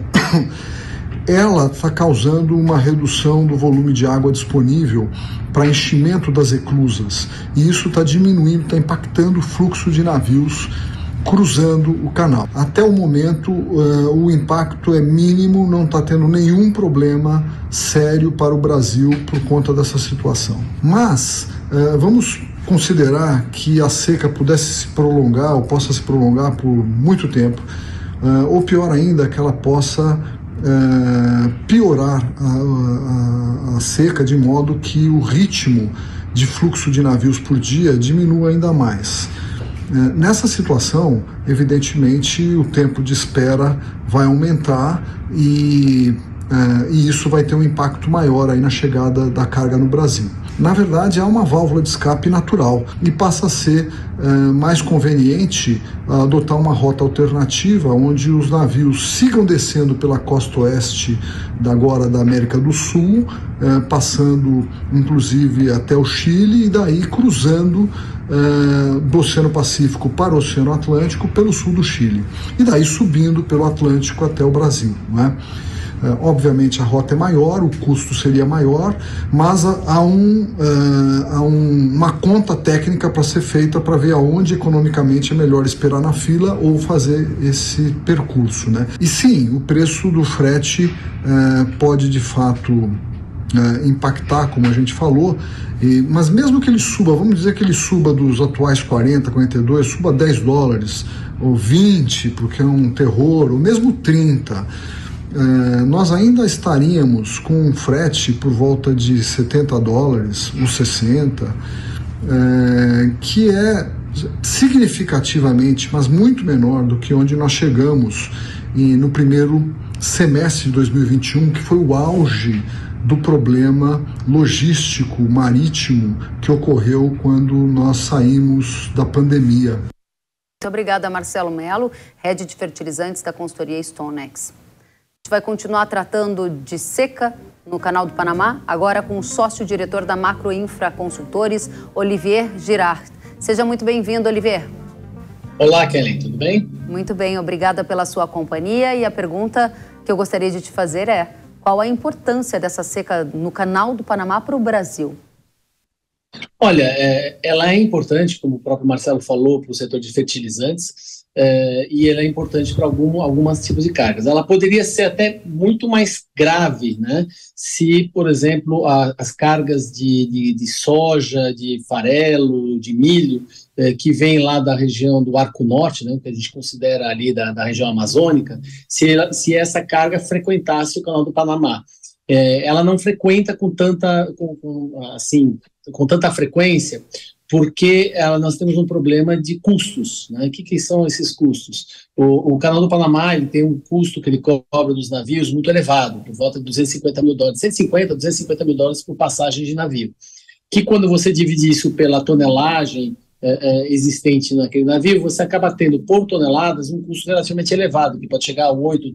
ela está causando uma redução do volume de água disponível para enchimento das eclusas. E isso está diminuindo, está impactando o fluxo de navios cruzando o canal. Até o momento, uh, o impacto é mínimo, não está tendo nenhum problema sério para o Brasil por conta dessa situação. Mas, uh, vamos considerar que a seca pudesse se prolongar ou possa se prolongar por muito tempo, uh, ou pior ainda, que ela possa uh, piorar a, a, a seca de modo que o ritmo de fluxo de navios por dia diminua ainda mais. Uh, nessa situação, evidentemente, o tempo de espera vai aumentar e, uh, e isso vai ter um impacto maior aí na chegada da carga no Brasil. Na verdade, há uma válvula de escape natural e passa a ser uh, mais conveniente uh, adotar uma rota alternativa onde os navios sigam descendo pela costa oeste da, agora da América do Sul, uh, passando inclusive até o Chile e daí cruzando uh, do Oceano Pacífico para o Oceano Atlântico pelo sul do Chile e daí subindo pelo Atlântico até o Brasil, não é? Uh, obviamente a rota é maior, o custo seria maior, mas há, há, um, uh, há um, uma conta técnica para ser feita para ver aonde economicamente é melhor esperar na fila ou fazer esse percurso, né? E sim, o preço do frete uh, pode de fato uh, impactar, como a gente falou, e, mas mesmo que ele suba, vamos dizer que ele suba dos atuais quarenta, quarenta e dois, suba dez dólares, ou vinte, porque é um terror, ou mesmo trinta, eh, nós ainda estaríamos com um frete por volta de setenta dólares, ou sessenta, eh, que é significativamente, mas muito menor do que onde nós chegamos e no primeiro semestre de dois mil e vinte e um, que foi o auge do problema logístico marítimo que ocorreu quando nós saímos da pandemia. Muito obrigada, Marcelo Melo, head de fertilizantes da consultoria Stonex. A gente vai continuar tratando de seca no Canal do Panamá, agora com o sócio-diretor da Macroinfra Consultores, Olivier Girard. Seja muito bem-vindo, Olivier. Olá, Kellen, tudo bem? Muito bem, obrigada pela sua companhia. E a pergunta que eu gostaria de te fazer é: qual a importância dessa seca no Canal do Panamá para o Brasil? Olha, é, ela é importante, como o próprio Marcelo falou, para o setor de fertilizantes, é, e ela é importante para algum, algumas tipos de cargas. Ela poderia ser até muito mais grave, né, se, por exemplo, a, as cargas de, de, de soja, de farelo, de milho, é, que vem lá da região do Arco Norte, né, que a gente considera ali da, da região amazônica, se, ela, se essa carga frequentasse o Canal do Panamá. É, ela não frequenta com tanta, com, com, assim, com tanta frequência, porque ela, nós temos um problema de custos, né? O que, que são esses custos? O, o Canal do Panamá, ele tem um custo que ele cobra dos navios muito elevado, por volta de duzentos e cinquenta mil dólares, cento e cinquenta, duzentos e cinquenta mil dólares por passagem de navio, que quando você divide isso pela tonelagem é, é, existente naquele navio, você acaba tendo por toneladas um custo relativamente elevado, que pode chegar a oito,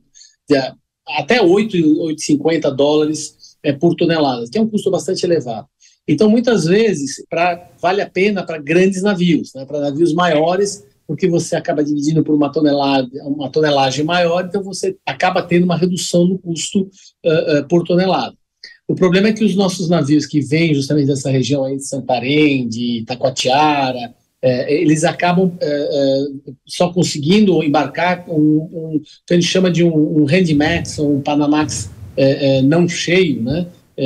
até oito vírgula cinquenta dólares é, por tonelada, que é um custo bastante elevado. Então, muitas vezes, pra, vale a pena para grandes navios, né, para navios maiores, porque você acaba dividindo por uma tonelada, uma tonelagem maior, então você acaba tendo uma redução no custo uh, uh, por tonelada. O problema é que os nossos navios que vêm justamente dessa região aí de Santarém, de Itacoatiara, é, eles acabam é, é, só conseguindo embarcar um, um que a gente chama de um, um Handymax, ou um Panamax é, é, não cheio, né?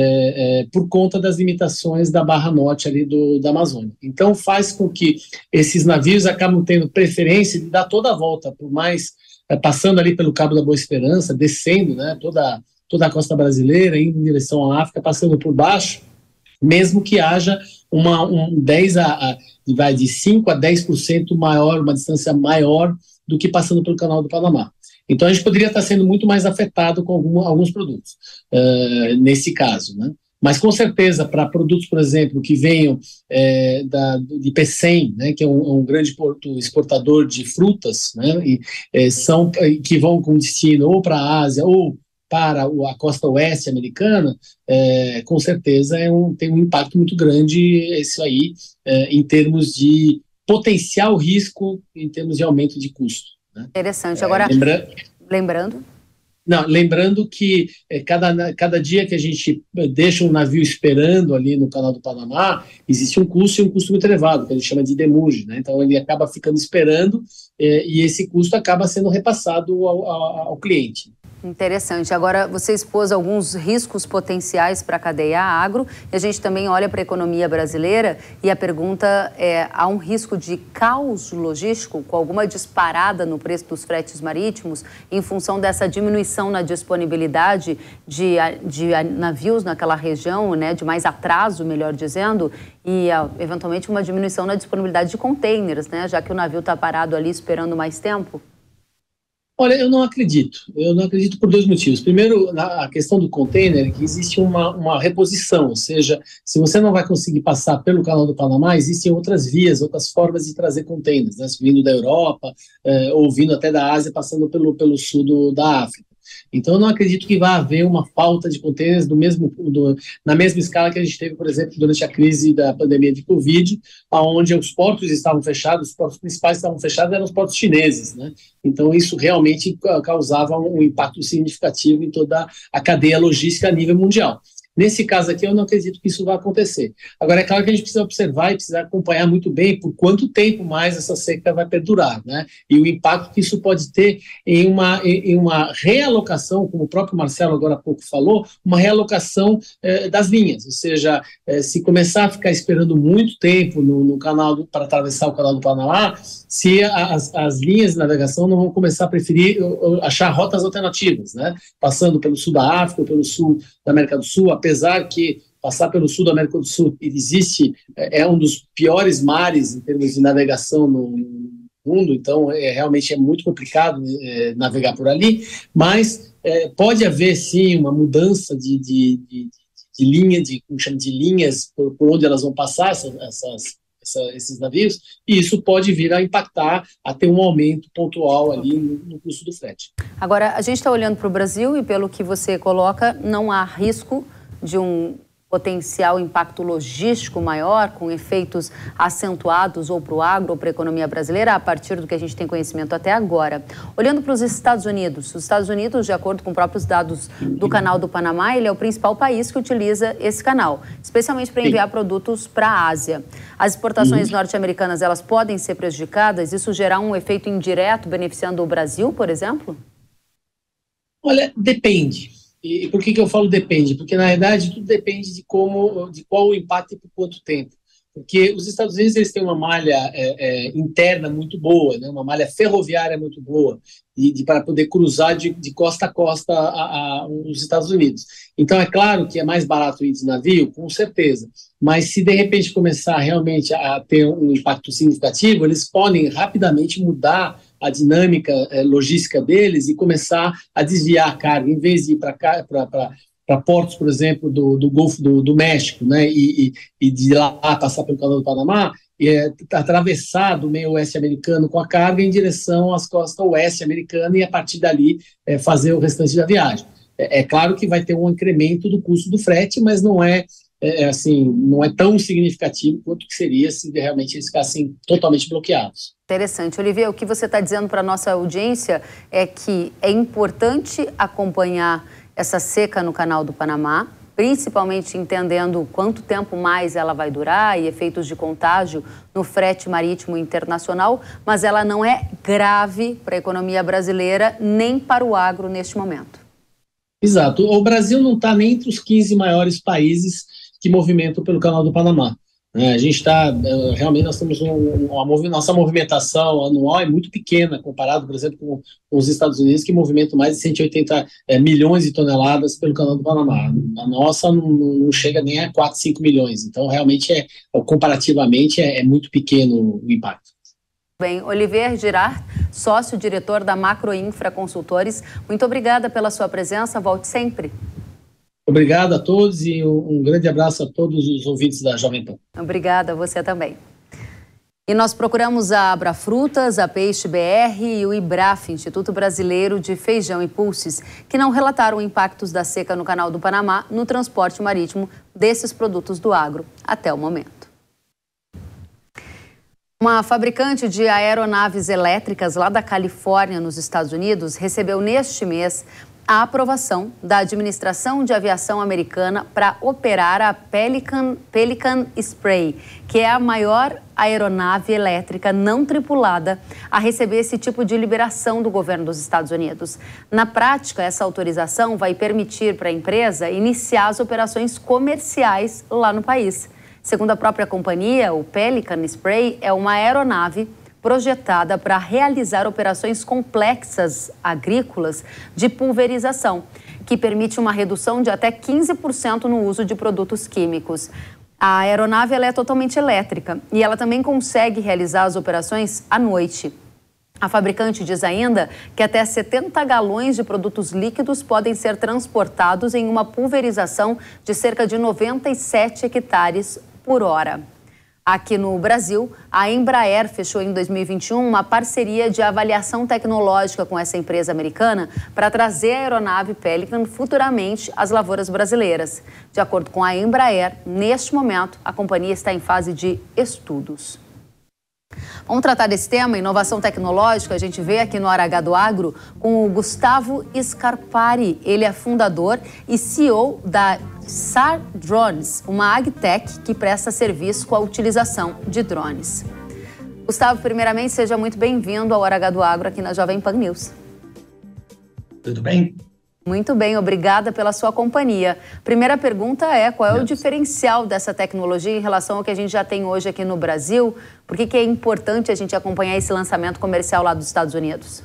É, é, por conta das limitações da Barra Norte ali do, da Amazônia. Então faz com que esses navios acabam tendo preferência de dar toda a volta, por mais é, passando ali pelo Cabo da Boa Esperança, descendo, né, toda, toda a costa brasileira, indo em direção à África, passando por baixo, mesmo que haja uma, um dez a, a, vai de cinco a dez por cento maior, uma distância maior do que passando pelo Canal do Panamá. Então a gente poderia estar sendo muito mais afetado com algum, alguns produtos, uh, nesse caso, né? Mas com certeza para produtos, por exemplo, que venham é, da, de Pecém, né, que é um, um grande porto exportador de frutas, né, e, é, são, que vão com destino ou para a Ásia ou para a costa oeste americana, é, com certeza é um, tem um impacto muito grande isso aí, é, em termos de potencial risco, em termos de aumento de custo. Interessante. Agora, é, lembra... lembrando... Não, lembrando que é, cada, cada dia que a gente deixa um navio esperando ali no Canal do Panamá, existe um custo e um custo muito elevado, que a gente chama de demurge, né? Então ele acaba ficando esperando é, e esse custo acaba sendo repassado ao, ao, ao cliente. Interessante. Agora, você expôs alguns riscos potenciais para a cadeia agro e a gente também olha para a economia brasileira e a pergunta é: há um risco de caos logístico com alguma disparada no preço dos fretes marítimos em função dessa diminuição na disponibilidade de, de navios naquela região, né, de mais atraso, melhor dizendo, e eventualmente uma diminuição na disponibilidade de containers, né, já que o navio está parado ali esperando mais tempo? Olha, eu não acredito. Eu não acredito por dois motivos. Primeiro, a questão do container, que existe uma, uma reposição, ou seja, se você não vai conseguir passar pelo Canal do Panamá, existem outras vias, outras formas de trazer containers, né? Vindo da Europa, eh, ou vindo até da Ásia, passando pelo, pelo sul do, da África. Então, eu não acredito que vá haver uma falta de contêineres do mesmo, do, na mesma escala que a gente teve, por exemplo, durante a crise da pandemia de Covid, onde os portos estavam fechados, os portos principais estavam fechados, eram os portos chineses, né? Então, isso realmente causava um impacto significativo em toda a cadeia logística a nível mundial. Nesse caso aqui, eu não acredito que isso vai acontecer. Agora, é claro que a gente precisa observar e precisa acompanhar muito bem por quanto tempo mais essa seca vai perdurar, né? E o impacto que isso pode ter em uma, em uma realocação, como o próprio Marcelo agora há pouco falou, uma realocação eh, das linhas. Ou seja, eh, se começar a ficar esperando muito tempo no, no canal do, para atravessar o canal do Panamá, se as, as linhas de navegação não vão começar a preferir achar rotas alternativas, né? Passando pelo sul da África, pelo sul da América do Sul, apesar que passar pelo sul da América do Sul existe, é um dos piores mares em termos de navegação no mundo, então é, realmente é muito complicado é, navegar por ali, mas é, pode haver sim uma mudança de, de, de, de linha, de, como chama, de linhas por, por onde elas vão passar, essas, essas, essa, esses navios, e isso pode vir a impactar, a ter um aumento pontual ali no, no custo do frete. Agora, a gente está olhando para o Brasil e pelo que você coloca, não há risco de um potencial impacto logístico maior, com efeitos acentuados ou para o agro ou para a economia brasileira, a partir do que a gente tem conhecimento até agora. Olhando para os Estados Unidos, os Estados Unidos, de acordo com próprios dados do Canal do Panamá, ele é o principal país que utiliza esse canal, especialmente para enviar produtos para a Ásia. As exportações uhum. norte-americanas, elas podem ser prejudicadas? Isso gerar um efeito indireto beneficiando o Brasil, por exemplo? Olha, depende. E por que que eu falo depende? Porque, na verdade, tudo depende de como, de qual o impacto e por quanto tempo. Porque os Estados Unidos eles têm uma malha é, é, interna muito boa, né? Uma malha ferroviária muito boa, de, de, para poder cruzar de, de costa a costa a, a, os Estados Unidos. Então, é claro que é mais barato ir de navio, com certeza. Mas se, de repente, começar realmente a ter um impacto significativo, eles podem rapidamente mudar a dinâmica eh, logística deles e começar a desviar a carga, em vez de ir para para portos, por exemplo, do, do Golfo do, do México, né, e, e, e de lá passar pelo Canal do Panamá, e, é, atravessar do meio oeste americano com a carga em direção às costas oeste americana e, a partir dali, é, fazer o restante da viagem. É, é claro que vai ter um incremento do custo do frete, mas não é, é, assim, não é tão significativo quanto que seria se realmente eles ficassem totalmente bloqueados. Interessante. Olivier, o que você está dizendo para a nossa audiência é que é importante acompanhar essa seca no Canal do Panamá, principalmente entendendo quanto tempo mais ela vai durar e efeitos de contágio no frete marítimo internacional, mas ela não é grave para a economia brasileira nem para o agro neste momento. Exato. O Brasil não está nem entre os quinze maiores países que movimentam pelo Canal do Panamá. É, a gente está, realmente, nós temos um, uma nossa movimentação anual é muito pequena, comparado, por exemplo, com, com os Estados Unidos, que movimentam mais de cento e oitenta é, milhões de toneladas pelo Canal do Panamá. A nossa não, não chega nem a quatro, cinco milhões. Então, realmente, é, comparativamente, é, é muito pequeno o impacto. Bem, Olivier Girard, sócio-diretor da Macroinfra Consultores, muito obrigada pela sua presença, volte sempre. Obrigado a todos e um grande abraço a todos os ouvintes da Jovem Pan. Obrigada, você também. E nós procuramos a Abra Frutas, a Peixe B R e o IBRAF, Instituto Brasileiro de Feijão e Pulses, que não relataram impactos da seca no Canal do Panamá no transporte marítimo desses produtos do agro até o momento. Uma fabricante de aeronaves elétricas lá da Califórnia, nos Estados Unidos, recebeu neste mês a aprovação da Administração de Aviação Americana para operar a Pelican, Pelican Spray, que é a maior aeronave elétrica não tripulada a receber esse tipo de liberação do governo dos Estados Unidos. Na prática, essa autorização vai permitir para a empresa iniciar as operações comerciais lá no país. Segundo a própria companhia, o Pelican Spray é uma aeronave projetada para realizar operações complexas agrícolas de pulverização, que permite uma redução de até quinze por cento no uso de produtos químicos. A aeronave ela é totalmente elétrica e ela também consegue realizar as operações à noite. A fabricante diz ainda que até setenta galões de produtos líquidos podem ser transportados em uma pulverização de cerca de noventa e sete hectares por hora. Aqui no Brasil, a Embraer fechou em dois mil e vinte e um uma parceria de avaliação tecnológica com essa empresa americana para trazer a aeronave Pelican futuramente às lavouras brasileiras. De acordo com a Embraer, neste momento, a companhia está em fase de estudos. Vamos tratar desse tema, inovação tecnológica. A gente vê aqui no Hora H do Agro com o Gustavo Scarpari. Ele é fundador e C E O da S A R Drones, uma agtech que presta serviço com a utilização de drones. Gustavo, primeiramente, seja muito bem-vindo ao Hora H do Agro aqui na Jovem Pan News. Tudo bem? Muito bem, obrigada pela sua companhia. Primeira pergunta é, qual é o diferencial dessa tecnologia em relação ao que a gente já tem hoje aqui no Brasil? Por que que é importante a gente acompanhar esse lançamento comercial lá dos Estados Unidos?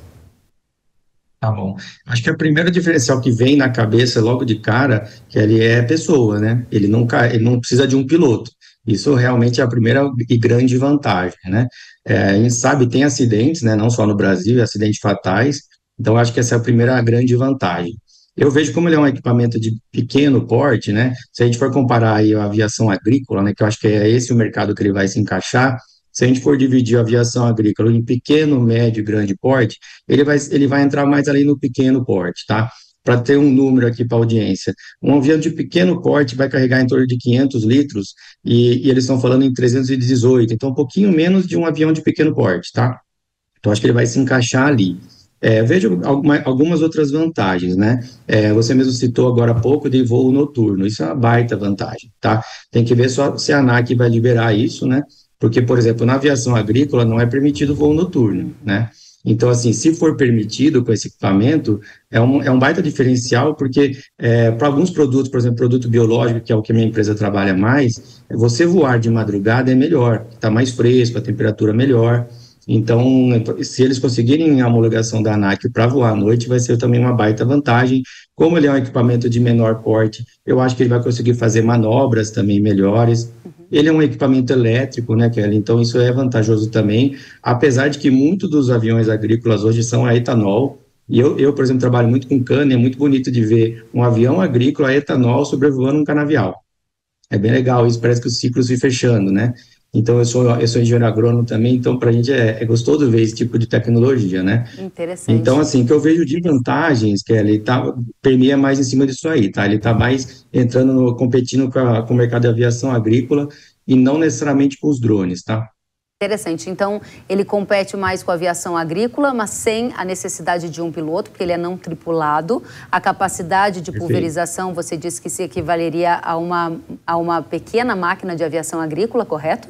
Tá bom. Acho que o primeiro diferencial que vem na cabeça logo de cara, que ele é pessoa, né? Ele não, ele não precisa de um piloto. Isso realmente é a primeira e grande vantagem, né? É, a gente sabe, tem acidentes, né? Não só no Brasil, acidentes fatais. Então, acho que essa é a primeira grande vantagem. Eu vejo como ele é um equipamento de pequeno porte, né? Se a gente for comparar aí a aviação agrícola, né? Que eu acho que é esse o mercado que ele vai se encaixar. Se a gente for dividir a aviação agrícola em pequeno, médio e grande porte, ele vai, ele vai entrar mais ali no pequeno porte, tá? Para ter um número aqui para a audiência. Um avião de pequeno porte vai carregar em torno de quinhentos litros e, e eles estão falando em trezentos e dezoito, então um pouquinho menos de um avião de pequeno porte, tá? Então acho que ele vai se encaixar ali. É, vejo alguma, algumas outras vantagens, né? É, você mesmo citou agora há pouco de voo noturno, isso é uma baita vantagem, tá? Tem que ver só se a ANAC vai liberar isso, né? Porque, por exemplo, na aviação agrícola não é permitido voo noturno, né? Então, assim, se for permitido com esse equipamento, é um, é um baita diferencial, porque é, para alguns produtos, por exemplo, produto biológico, que é o que a minha empresa trabalha mais, você voar de madrugada é melhor, está mais fresco, a temperatura melhor. Então, se eles conseguirem a homologação da ANAC para voar à noite, vai ser também uma baita vantagem. Como ele é um equipamento de menor porte, eu acho que ele vai conseguir fazer manobras também melhores. Ele é um equipamento elétrico, né, Kelly? Então, isso é vantajoso também, apesar de que muitos dos aviões agrícolas hoje são a etanol. E eu, eu, por exemplo, trabalho muito com cana, e é muito bonito de ver um avião agrícola a etanol sobrevoando um canavial. É bem legal, isso parece que os ciclos se fechando, né? Então, eu sou, eu sou engenheiro agrônomo também, então, para a gente é, é gostoso ver esse tipo de tecnologia, né? Interessante. Então, assim, o que eu vejo de vantagens, que ele tá, permeia mais em cima disso aí, tá? Ele está mais entrando, no, competindo com, a, com o mercado de aviação agrícola e não necessariamente com os drones, tá? Interessante. Então, ele compete mais com a aviação agrícola, mas sem a necessidade de um piloto, porque ele é não tripulado. A capacidade de pulverização, você disse que se equivaleria a uma, a uma pequena máquina de aviação agrícola, correto?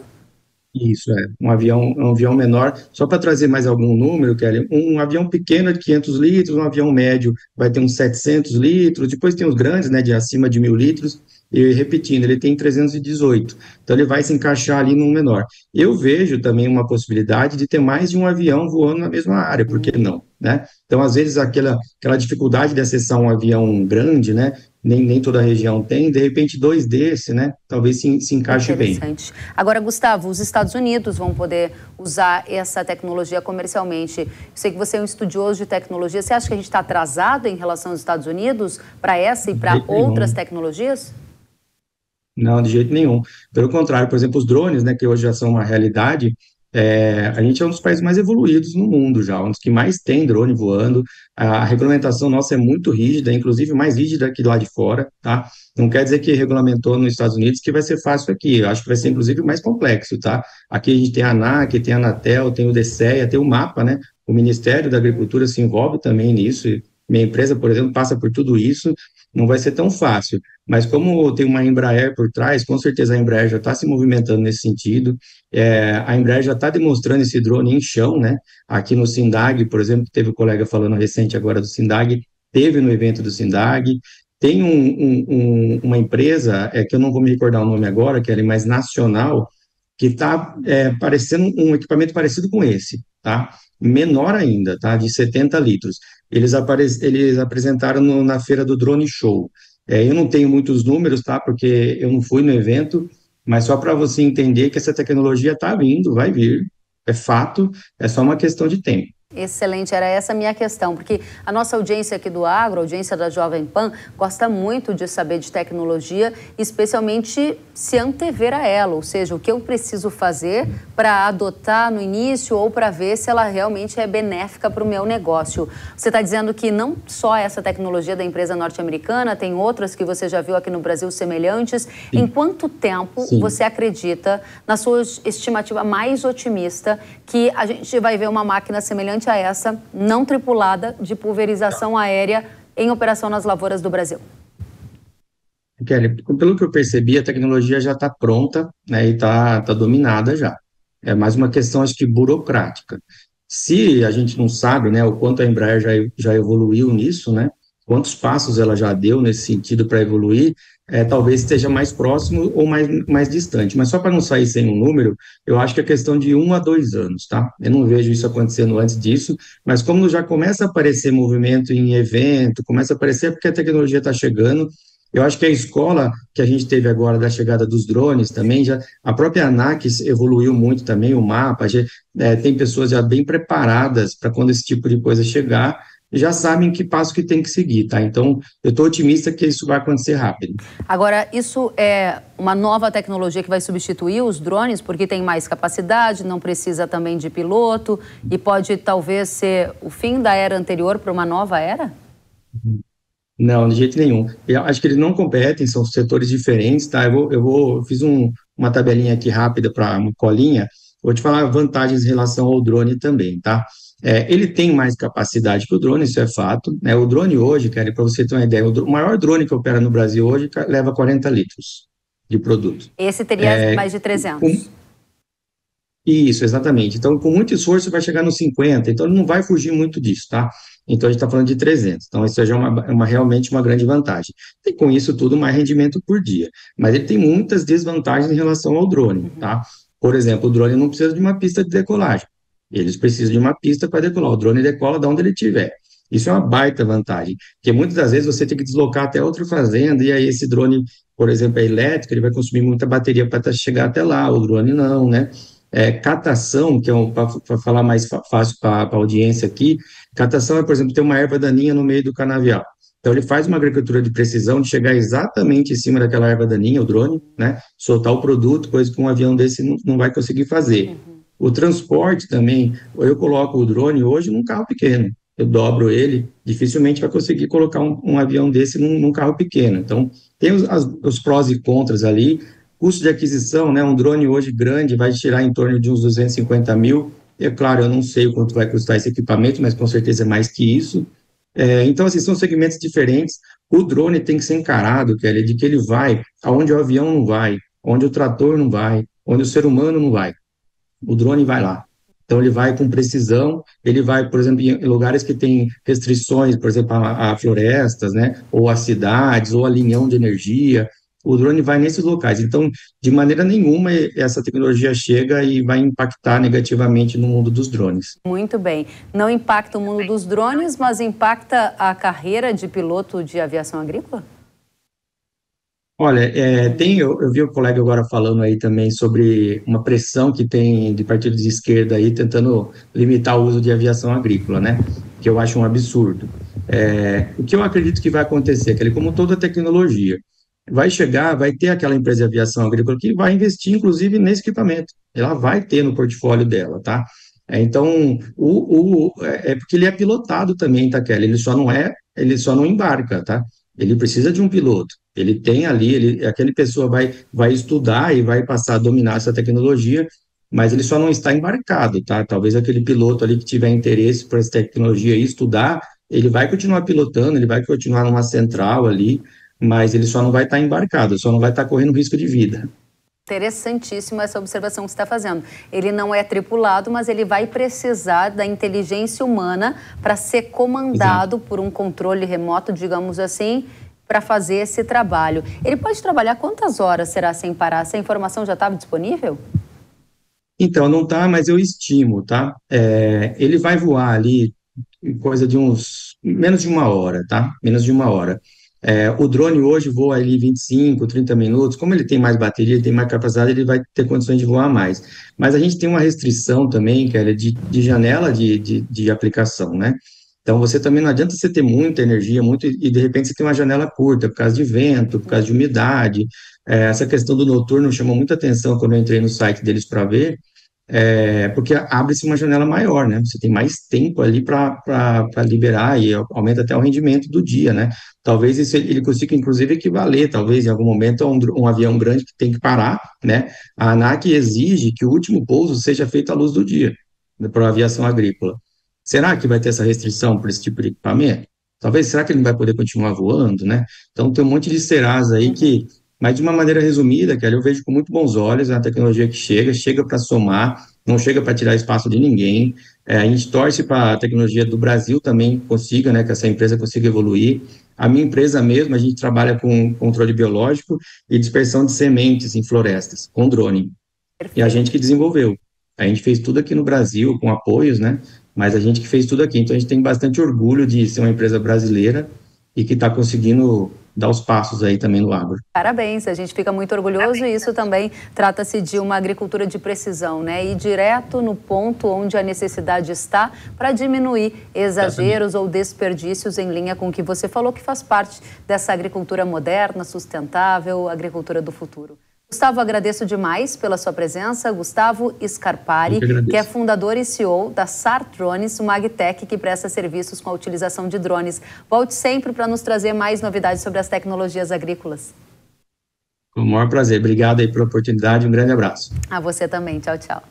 Isso, é. Um avião, um avião menor, só para trazer mais algum número, Kelly, um, um avião pequeno é de quinhentos litros, um avião médio vai ter uns setecentos litros, depois tem os grandes, né, de acima de mil litros, e repetindo, ele tem trezentos e dezoito, então ele vai se encaixar ali num menor. Eu vejo também uma possibilidade de ter mais de um avião voando na mesma área, por que não, né? Então, às vezes, aquela, aquela dificuldade de acessar um avião grande, né, nem, nem toda a região tem, de repente, dois desse, né, talvez se, se encaixe bem. Interessante. Agora, Gustavo, os Estados Unidos vão poder usar essa tecnologia comercialmente. Eu sei que você é um estudioso de tecnologia, você acha que a gente está atrasado em relação aos Estados Unidos para essa e para outras tecnologias? Não, de jeito nenhum. Pelo contrário, por exemplo, os drones, né, que hoje já são uma realidade, é, a gente é um dos países mais evoluídos no mundo já, um dos que mais tem drone voando. A regulamentação nossa é muito rígida, inclusive mais rígida que lá de fora, tá? Não quer dizer que regulamentou nos Estados Unidos que vai ser fácil aqui, eu acho que vai ser inclusive mais complexo, tá? Aqui a gente tem a ANAC, tem a Anatel, tem o DSEA, tem o MAPA, né? O Ministério da Agricultura se envolve também nisso, e minha empresa, por exemplo, passa por tudo isso, não vai ser tão fácil. Mas como tem uma Embraer por trás, com certeza a Embraer já está se movimentando nesse sentido. É, a Embraer já está demonstrando esse drone em chão, né? Aqui no SINDAG, por exemplo, teve um colega falando recente agora do SINDAG, teve no evento do SINDAG. Tem um, um, um, uma empresa, é, que eu não vou me recordar o nome agora, que é mais nacional, que está é, parecendo um equipamento parecido com esse, tá? Menor ainda, tá? De setenta litros. Eles, apare eles apresentaram no, na feira do Drone Show. É, eu não tenho muitos números, tá? Porque eu não fui no evento, mas só para você entender que essa tecnologia está vindo, vai vir, é fato, é só uma questão de tempo. Excelente, era essa a minha questão, porque a nossa audiência aqui do Agro, a audiência da Jovem Pan, gosta muito de saber de tecnologia, especialmente se antever a ela, ou seja, o que eu preciso fazer para adotar no início ou para ver se ela realmente é benéfica para o meu negócio. Você está dizendo que não só essa tecnologia da empresa norte-americana, tem outras que você já viu aqui no Brasil semelhantes. Sim. Em quanto tempo Sim. você acredita, na sua estimativa mais otimista, que a gente vai ver uma máquina semelhante a essa, não tripulada, de pulverização aérea em operação nas lavouras do Brasil? Kelly, pelo que eu percebi, a tecnologia já está pronta, né, e está tá dominada já. É mais uma questão, acho que, burocrática. Se a gente não sabe, né, o quanto a Embraer já, já evoluiu nisso, né, quantos passos ela já deu nesse sentido para evoluir, é, talvez esteja mais próximo ou mais, mais distante. Mas só para não sair sem um número, eu acho que é questão de um a dois anos, tá? Eu não vejo isso acontecendo antes disso, mas como já começa a aparecer movimento em evento, começa a aparecer porque a tecnologia está chegando. Eu acho que a escola que a gente teve agora da chegada dos drones também, já, a própria ANAC evoluiu muito também, o mapa, já, é, tem pessoas já bem preparadas para quando esse tipo de coisa chegar, já sabem que passo que tem que seguir, tá? Então, eu estou otimista que isso vai acontecer rápido. Agora, isso é uma nova tecnologia que vai substituir os drones, porque tem mais capacidade, não precisa também de piloto, e pode talvez ser o fim da era anterior para uma nova era? Não, de jeito nenhum. Eu acho que eles não competem, são setores diferentes, tá? Eu, vou, eu, vou, eu fiz um, uma tabelinha aqui rápida para uma colinha, vou te falar vantagens em relação ao drone também, tá? É, ele tem mais capacidade que o drone, isso é fato, né? O drone hoje, cara, para você ter uma ideia, o, drone, o maior drone que opera no Brasil hoje leva quarenta litros de produto. Esse teria é, mais de trezentos. Com, isso, exatamente. Então, com muito esforço, vai chegar nos cinquenta, então ele não vai fugir muito disso, tá? Então, a gente está falando de trezentos. Então, isso já é uma, uma, realmente uma grande vantagem. E com isso tudo, mais rendimento por dia. Mas ele tem muitas desvantagens em relação ao drone, tá? Por exemplo, o drone não precisa de uma pista de decolagem. Eles precisam de uma pista para decolar. O drone decola de onde ele estiver. Isso é uma baita vantagem, porque muitas das vezes você tem que deslocar até outra fazenda, e aí esse drone, por exemplo, é elétrico, ele vai consumir muita bateria para chegar até lá, o drone não, né? É, catação, que é um, para falar mais fácil para a audiência aqui, catação é, por exemplo, ter uma erva daninha no meio do canavial. Então, ele faz uma agricultura de precisão de chegar exatamente em cima daquela erva daninha, o drone, né? Soltar o produto, coisa que um avião desse não, não vai conseguir fazer. Uhum. O transporte também, eu coloco o drone hoje num carro pequeno, eu dobro ele, dificilmente vai conseguir colocar um, um avião desse num, num carro pequeno. Então, tem os, as, os prós e contras ali. Custo de aquisição, né, um drone hoje grande vai tirar em torno de uns duzentos e cinquenta mil, é claro, eu não sei o quanto vai custar esse equipamento, mas com certeza é mais que isso. É, então, assim, são segmentos diferentes. O drone tem que ser encarado, Kelly, de que ele vai aonde o avião não vai, onde o trator não vai, onde o ser humano não vai. O drone vai lá. Então, ele vai com precisão, ele vai, por exemplo, em lugares que tem restrições, por exemplo, a, a florestas, né, ou a cidades, ou a linhão de energia. O drone vai nesses locais. Então, de maneira nenhuma, essa tecnologia chega e vai impactar negativamente no mundo dos drones. Muito bem. Não impacta o mundo dos drones, mas impacta a carreira de piloto de aviação agrícola? Olha, é, tem, eu, eu vi o colega agora falando aí também sobre uma pressão que tem de partidos de esquerda aí tentando limitar o uso de aviação agrícola, né? Que eu acho um absurdo. É, o que eu acredito que vai acontecer, que ele, como toda tecnologia, vai chegar, vai ter aquela empresa de aviação agrícola que vai investir, inclusive, nesse equipamento. Ela vai ter no portfólio dela, tá? É, então, o, o, é porque ele é pilotado também, tá, Kelly? Ele só não é, ele só não embarca, tá? Ele precisa de um piloto. Ele tem ali, ele, aquela pessoa vai, vai estudar e vai passar a dominar essa tecnologia, mas ele só não está embarcado, tá? Talvez aquele piloto ali que tiver interesse por essa tecnologia e estudar, ele vai continuar pilotando, ele vai continuar numa central ali, mas ele só não vai estar embarcado, só não vai estar correndo risco de vida. Interessantíssima essa observação que você está fazendo. Ele não é tripulado, mas ele vai precisar da inteligência humana para ser comandado Exato. Por um controle remoto, digamos assim, para fazer esse trabalho. Ele pode trabalhar quantas horas, será, sem parar? Essa informação já estava disponível? Então, não está, mas eu estimo, tá? É, ele vai voar ali coisa de uns... menos de uma hora, tá? Menos de uma hora. É, o drone hoje voa ali vinte e cinco, trinta minutos, como ele tem mais bateria, ele tem mais capacidade, ele vai ter condições de voar mais. Mas a gente tem uma restrição também, que é de, de janela de, de, de aplicação, né? Então, você também não adianta você ter muita energia, muito, e de repente você tem uma janela curta, por causa de vento, por causa de umidade. É, essa questão do noturno chamou muita atenção quando eu entrei no site deles para ver, é, porque abre-se uma janela maior, né? Você tem mais tempo ali para liberar e aumenta até o rendimento do dia, né? Talvez isso ele consiga, inclusive, equivaler, talvez, em algum momento, a um, um avião grande que tem que parar, né? A ANAC exige que o último pouso seja feito à luz do dia, né, para a aviação agrícola. Será que vai ter essa restrição para esse tipo de equipamento? Talvez, será que ele não vai poder continuar voando, né? Então, tem um monte de serás aí que, mas de uma maneira resumida, Kelly, eu vejo com muito bons olhos a tecnologia que chega, chega para somar, não chega para tirar espaço de ninguém. É, a gente torce para a tecnologia do Brasil também consiga, né, que essa empresa consiga evoluir. A minha empresa mesmo, a gente trabalha com controle biológico e dispersão de sementes em florestas, com drone. Perfeito. E a gente que desenvolveu. A gente fez tudo aqui no Brasil, com apoios, né? Mas a gente que fez tudo aqui. Então, a gente tem bastante orgulho de ser uma empresa brasileira e que está conseguindo dar os passos aí também no agro. Parabéns, a gente fica muito orgulhoso e isso também trata-se de uma agricultura de precisão, né? E direto no ponto onde a necessidade está para diminuir exageros ou desperdícios em linha com o que você falou, que faz parte dessa agricultura moderna, sustentável, agricultura do futuro. Gustavo, agradeço demais pela sua presença. Gustavo Scarpari, que, que é fundador e C E O da S A R Drones, uma agtech que presta serviços com a utilização de drones. Volte sempre para nos trazer mais novidades sobre as tecnologias agrícolas. Com o maior prazer. Obrigado aí pela oportunidade. Um grande abraço. A você também. Tchau, tchau.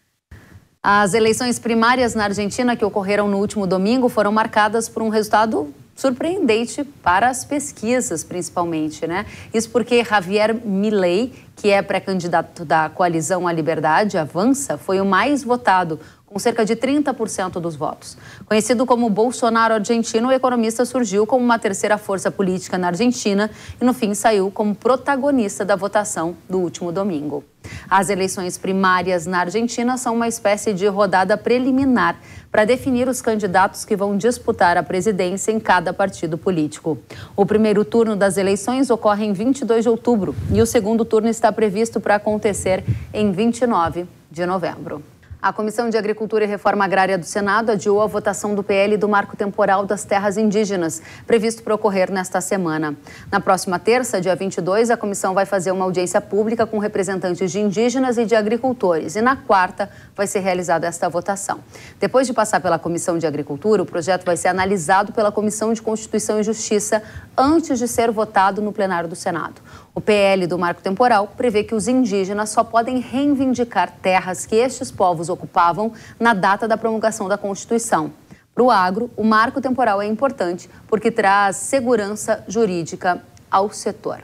As eleições primárias na Argentina que ocorreram no último domingo foram marcadas por um resultado surpreendente para as pesquisas, principalmente, né? Isso porque Javier Milei, que é pré-candidato da coalizão à liberdade, Avança, foi o mais votado, com cerca de trinta por cento dos votos. Conhecido como Bolsonaro argentino, o economista surgiu como uma terceira força política na Argentina e, no fim, saiu como protagonista da votação do último domingo. As eleições primárias na Argentina são uma espécie de rodada preliminar para definir os candidatos que vão disputar a presidência em cada partido político. O primeiro turno das eleições ocorre em vinte e dois de outubro e o segundo turno está previsto para acontecer em vinte e nove de novembro. A Comissão de Agricultura e Reforma Agrária do Senado adiou a votação do P L do Marco Temporal das Terras Indígenas, previsto para ocorrer nesta semana. Na próxima terça, dia vinte e dois, a comissão vai fazer uma audiência pública com representantes de indígenas e de agricultores. E na quarta vai ser realizada esta votação. Depois de passar pela Comissão de Agricultura, o projeto vai ser analisado pela Comissão de Constituição e Justiça antes de ser votado no plenário do Senado. O P L do Marco Temporal prevê que os indígenas só podem reivindicar terras que estes povos ocupavam na data da promulgação da Constituição. Para o agro, o Marco Temporal é importante porque traz segurança jurídica ao setor.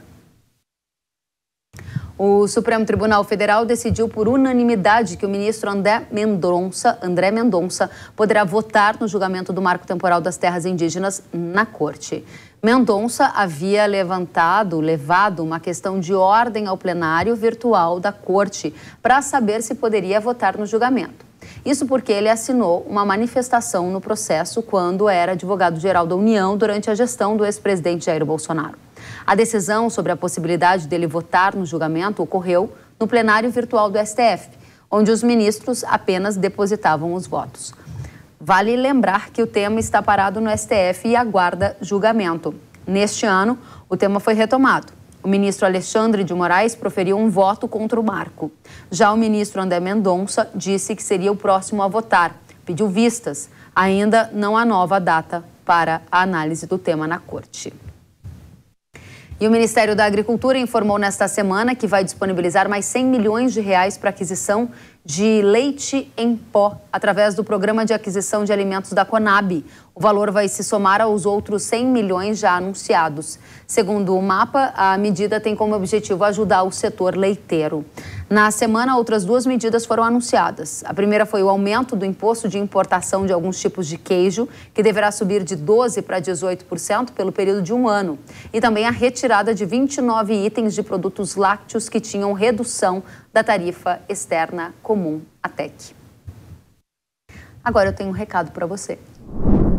O Supremo Tribunal Federal decidiu por unanimidade que o ministro André Mendonça, André Mendonça poderá votar no julgamento do Marco Temporal das Terras Indígenas na Corte. Mendonça havia levantado, levado uma questão de ordem ao plenário virtual da Corte para saber se poderia votar no julgamento. Isso porque ele assinou uma manifestação no processo quando era advogado-geral da União durante a gestão do ex-presidente Jair Bolsonaro. A decisão sobre a possibilidade dele votar no julgamento ocorreu no plenário virtual do S T F, onde os ministros apenas depositavam os votos. Vale lembrar que o tema está parado no S T F e aguarda julgamento. Neste ano, o tema foi retomado. O ministro Alexandre de Moraes proferiu um voto contra o marco. Já o ministro André Mendonça disse que seria o próximo a votar. Pediu vistas. Ainda não há nova data para a análise do tema na Corte. E o Ministério da Agricultura informou nesta semana que vai disponibilizar mais cem milhões de reais para aquisição de leite em pó, através do Programa de Aquisição de Alimentos da Conab. O valor vai se somar aos outros cem milhões já anunciados. Segundo o mapa, a medida tem como objetivo ajudar o setor leiteiro. Na semana, outras duas medidas foram anunciadas. A primeira foi o aumento do imposto de importação de alguns tipos de queijo, que deverá subir de doze por cento para dezoito por cento pelo período de um ano. E também a retirada de vinte e nove itens de produtos lácteos que tinham redução da tarifa externa comum, a T E C. Agora eu tenho um recado para você.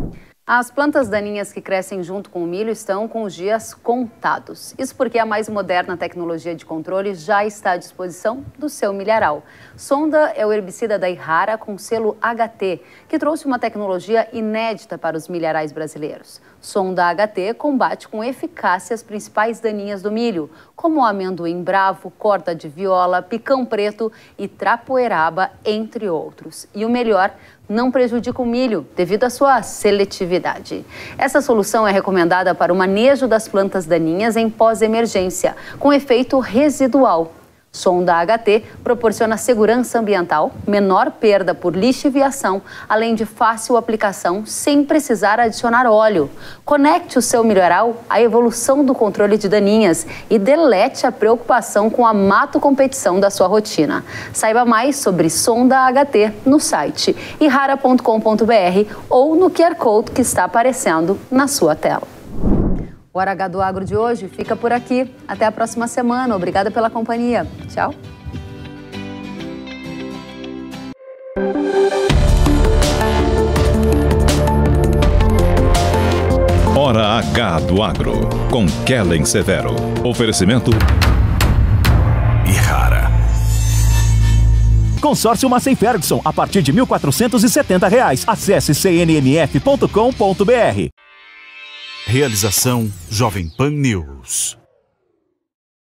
As plantas daninhas que crescem junto com o milho estão com os dias contados. Isso porque a mais moderna tecnologia de controle já está à disposição do seu milharal. Sonda é o herbicida da Yara com selo H T, que trouxe uma tecnologia inédita para os milharais brasileiros. Sonda H T combate com eficácia as principais daninhas do milho, como o amendoim bravo, corda de viola, picão preto e trapoeraba, entre outros. E o melhor, não prejudica o milho devido à sua seletividade. Essa solução é recomendada para o manejo das plantas daninhas em pós-emergência, com efeito residual. Sonda H T proporciona segurança ambiental, menor perda por lixiviação, além de fácil aplicação sem precisar adicionar óleo. Conecte o seu milharal à evolução do controle de daninhas e delete a preocupação com a mato-competição da sua rotina. Saiba mais sobre Sonda H T no site yara ponto com ponto br ou no Q R Code que está aparecendo na sua tela. O Hora H do Agro de hoje fica por aqui. Até a próxima semana. Obrigada pela companhia. Tchau. Hora H do Agro, com Kellen Severo. Oferecimento Yara. Consórcio Massey Ferguson, a partir de mil quatrocentos e setenta reais. Acesse c n m f ponto com ponto br. Realização Jovem Pan News.